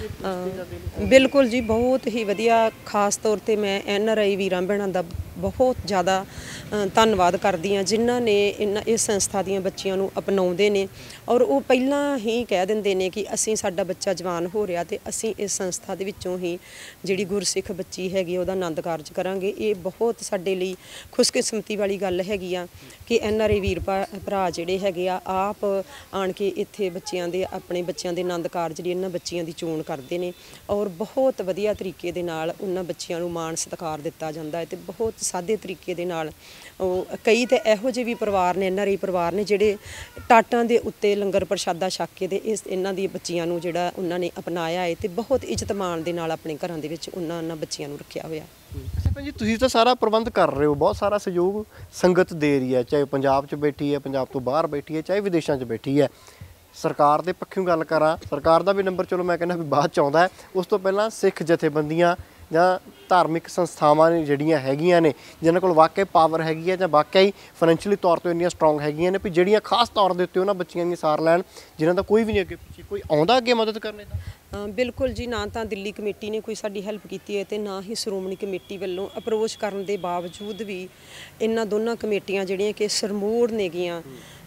ਬਿਲਕੁਲ ਜੀ, ਬਹੁਤ ਹੀ ਵਧੀਆ। ਖਾਸ ਤੌਰ 'ਤੇ ਮੈਂ ਐਨ ਆਰ ਆਈ ਵੀਰਾਂ ਭੈਣਾਂ ਦਾ ਬਹੁਤ ਜ਼ਿਆਦਾ ਧੰਨਵਾਦ ਕਰਦੀ ਹਾਂ ਜਿਨ੍ਹਾਂ ਨੇ ਇਹਨਾਂ ਇਸ ਸੰਸਥਾ ਦੀਆਂ ਬੱਚੀਆਂ ਨੂੰ ਅਪਣਾਉਂਦੇ ਨੇ, ਔਰ ਉਹ ਪਹਿਲਾਂ ਹੀ ਕਹਿ ਦਿੰਦੇ ਨੇ ਕਿ ਅਸੀਂ ਸਾਡਾ ਬੱਚਾ ਜਵਾਨ ਹੋ ਰਿਹਾ ਅਤੇ ਅਸੀਂ ਇਸ ਸੰਸਥਾ ਦੇ ਵਿੱਚੋਂ ਹੀ ਜਿਹੜੀ ਗੁਰਸਿੱਖ ਬੱਚੀ ਹੈਗੀ ਉਹਦਾ ਆਨੰਦ ਕਾਰਜ ਕਰਾਂਗੇ। ਇਹ ਬਹੁਤ ਸਾਡੇ ਲਈ ਖੁਸ਼ਕਿਸਮਤੀ ਵਾਲੀ ਗੱਲ ਹੈਗੀ ਆ ਕਿ ਐਨ ਆਰ ਆਈ ਵੀਰ ਭਰਾ ਜਿਹੜੇ ਹੈਗੇ ਆ ਆਪ ਆਣ ਕੇ ਇੱਥੇ ਬੱਚਿਆਂ ਦੇ ਆਪਣੇ ਬੱਚਿਆਂ ਦੇ ਆਨੰਦ ਕਾਰਜ ਜਿਹੜੀ ਇਹਨਾਂ ਬੱਚੀਆਂ ਦੀ ਚੋਣ ਕਰਦੇ ਨੇ, ਔਰ ਬਹੁਤ ਵਧੀਆ ਤਰੀਕੇ ਦੇ ਨਾਲ ਉਹਨਾਂ ਬੱਚਿਆਂ ਨੂੰ ਮਾਣ ਸਤਿਕਾਰ ਦਿੱਤਾ ਜਾਂਦਾ ਹੈ। ਅਤੇ ਬਹੁਤ ਸਾਦੇ ਤਰੀਕੇ ਦੇ ਨਾਲ ਉਹ ਕਈ ਤਾਂ ਇਹੋ ਜਿਹੇ ਵੀ ਪਰਿਵਾਰ ਨੇ, ਐਨ ਆਰ ਆਈ ਪਰਿਵਾਰ ਨੇ ਜਿਹੜੇ ਟਾਟਾਂ ਦੇ ਉੱਤੇ ਲੰਗਰ ਪ੍ਰਸ਼ਾਦਾ ਛਕ ਕੇ ਤੇ ਇਸ ਇਹਨਾਂ ਦੀ ਬੱਚੀਆਂ ਨੂੰ ਜਿਹੜਾ ਉਹਨਾਂ ਨੇ ਅਪਣਾਇਆ ਹੈ, ਅਤੇ ਬਹੁਤ ਇੱਜ਼ਤ ਮਾਣ ਦੇ ਨਾਲ ਆਪਣੇ ਘਰਾਂ ਦੇ ਵਿੱਚ ਉਹਨਾਂ ਉਹਨਾਂ ਬੱਚਿਆਂ ਨੂੰ ਰੱਖਿਆ ਹੋਇਆ। ਅੱਛਾ ਭੈਣ ਜੀ, ਤੁਸੀਂ ਤਾਂ ਸਾਰਾ ਪ੍ਰਬੰਧ ਕਰ ਰਹੇ ਹੋ, ਬਹੁਤ ਸਾਰਾ ਸਹਿਯੋਗ ਸੰਗਤ ਦੇ ਰਹੀ ਹੈ, ਚਾਹੇ ਪੰਜਾਬ 'ਚ ਬੈਠੀ ਹੈ, ਪੰਜਾਬ ਤੋਂ ਬਾਹਰ ਬੈਠੀ ਹੈ, ਚਾਹੇ ਵਿਦੇਸ਼ਾਂ 'ਚ ਬੈਠੀ ਹੈ। ਸਰਕਾਰ ਦੇ ਪੱਖੋਂ ਗੱਲ ਕਰਾਂ, ਸਰਕਾਰ ਦਾ ਵੀ ਨੰਬਰ ਚਲੋ ਮੈਂ ਕਹਿੰਦਾ ਵੀ ਬਾਅਦ 'ਚ ਆਉਂਦਾ ਹੈ, ਉਸ ਤੋਂ ਪਹਿਲਾਂ ਸਿੱਖ ਜਥੇਬੰਦੀਆਂ ਜਾਂ ਧਾਰਮਿਕ ਸੰਸਥਾਵਾਂ ਨੇ ਜਿਹੜੀਆਂ ਹੈਗੀਆਂ ਨੇ, ਜਿਨ੍ਹਾਂ ਕੋਲ ਵਾਕਈ ਪਾਵਰ ਹੈਗੀ ਹੈ ਜਾਂ ਵਾਕਿਆ ਹੀ ਫਾਈਨੈਂਸ਼ੀਅਲੀ ਤੌਰ 'ਤੇ ਇੰਨੀਆਂ ਸਟਰੋਂਗ ਹੈਗੀਆਂ ਨੇ ਵੀ ਜਿਹੜੀਆਂ ਖਾਸ ਤੌਰ ਦੇ ਉੱਤੇ ਉਹਨਾਂ ਬੱਚੀਆਂ ਦੀ ਸਾਰ ਲੈਣ ਜਿਨ੍ਹਾਂ ਦਾ ਕੋਈ ਵੀ ਨਹੀਂ ਅੱਗੇ ਪਿੱਛੇ, ਕੋਈ ਆਉਂਦਾ ਅੱਗੇ ਮਦਦ ਕਰਨੇ ਦਾ। ਬਿਲਕੁਲ ਜੀ, ਨਾ ਤਾਂ ਦਿੱਲੀ ਕਮੇਟੀ ਨੇ ਕੋਈ ਸਾਡੀ ਹੈਲਪ ਕੀਤੀ ਹੈ ਅਤੇ ਨਾ ਹੀ ਸ਼੍ਰੋਮਣੀ ਕਮੇਟੀ ਵੱਲੋਂ ਅਪਰੋਚ ਕਰਨ ਦੇ ਬਾਵਜੂਦ ਵੀ ਇਹਨਾਂ ਦੋਨਾਂ ਕਮੇਟੀਆਂ ਜਿਹੜੀਆਂ ਕਿ ਸਰਮੋੜ ਨੇਗੀਆਂ,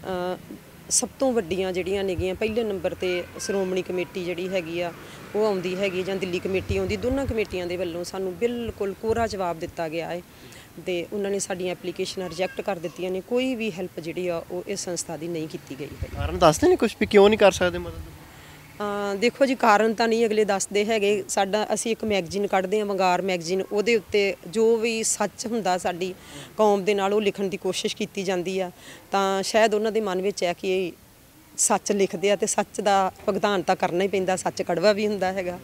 ਸਭ ਤੋਂ ਵੱਡੀਆਂ ਜਿਹੜੀਆਂ ਨੇਗੀਆਂ, ਪਹਿਲੇ ਨੰਬਰ 'ਤੇ ਸ਼੍ਰੋਮਣੀ ਕਮੇਟੀ ਜਿਹੜੀ ਹੈਗੀ ਆ ਉਹ ਆਉਂਦੀ ਹੈਗੀ ਜਾਂ ਦਿੱਲੀ ਕਮੇਟੀ ਆਉਂਦੀ, ਦੋਨਾਂ ਕਮੇਟੀਆਂ ਦੇ ਵੱਲੋਂ ਸਾਨੂੰ ਬਿਲਕੁਲ ਕੋਰਾ ਜਵਾਬ ਦਿੱਤਾ ਗਿਆ ਹੈ ਅਤੇ ਉਹਨਾਂ ਨੇ ਸਾਡੀਆਂ ਐਪਲੀਕੇਸ਼ਨਾਂ ਰਿਜੈਕਟ ਕਰ ਦਿੱਤੀਆਂ ਨੇ। ਕੋਈ ਵੀ ਹੈਲਪ ਜਿਹੜੀ ਆ ਉਹ ਇਸ ਸੰਸਥਾ ਦੀ ਨਹੀਂ ਕੀਤੀ ਗਈ ਹੈ। ਕਾਰਨ ਦੱਸਦੇ ਨਹੀਂ ਕੁਛ ਵੀ ਕਿਉਂ ਨਹੀਂ ਕਰ ਸਕਦੇ ਮਦਦ? ਦੇਖੋ ਜੀ, ਕਾਰਨ ਤਾਂ ਨਹੀਂ ਅਗਲੇ ਦੱਸਦੇ ਹੈਗੇ। ਸਾਡਾ ਅਸੀਂ ਇੱਕ ਮੈਗਜ਼ੀਨ ਕੱਢਦੇ ਹਾਂ, ਵੰਗਾਰ ਮੈਗਜ਼ੀਨ, ਉਹਦੇ ਉੱਤੇ ਜੋ ਵੀ ਸੱਚ ਹੁੰਦਾ ਸਾਡੀ ਕੌਮ ਦੇ ਨਾਲ ਉਹ ਲਿਖਣ ਦੀ ਕੋਸ਼ਿਸ਼ ਕੀਤੀ ਜਾਂਦੀ ਆ, ਤਾਂ ਸ਼ਾਇਦ ਉਹਨਾਂ ਦੇ ਮਨ ਵਿੱਚ ਹੈ ਕਿ ਸੱਚ ਲਿਖਦੇ ਆ ਅਤੇ ਸੱਚ ਦਾ ਭੁਗਤਾਨ ਤਾਂ ਕਰਨਾ ਹੀ ਪੈਂਦਾ, ਸੱਚ ਕੜਵਾ ਵੀ ਹੁੰਦਾ ਹੈਗਾ।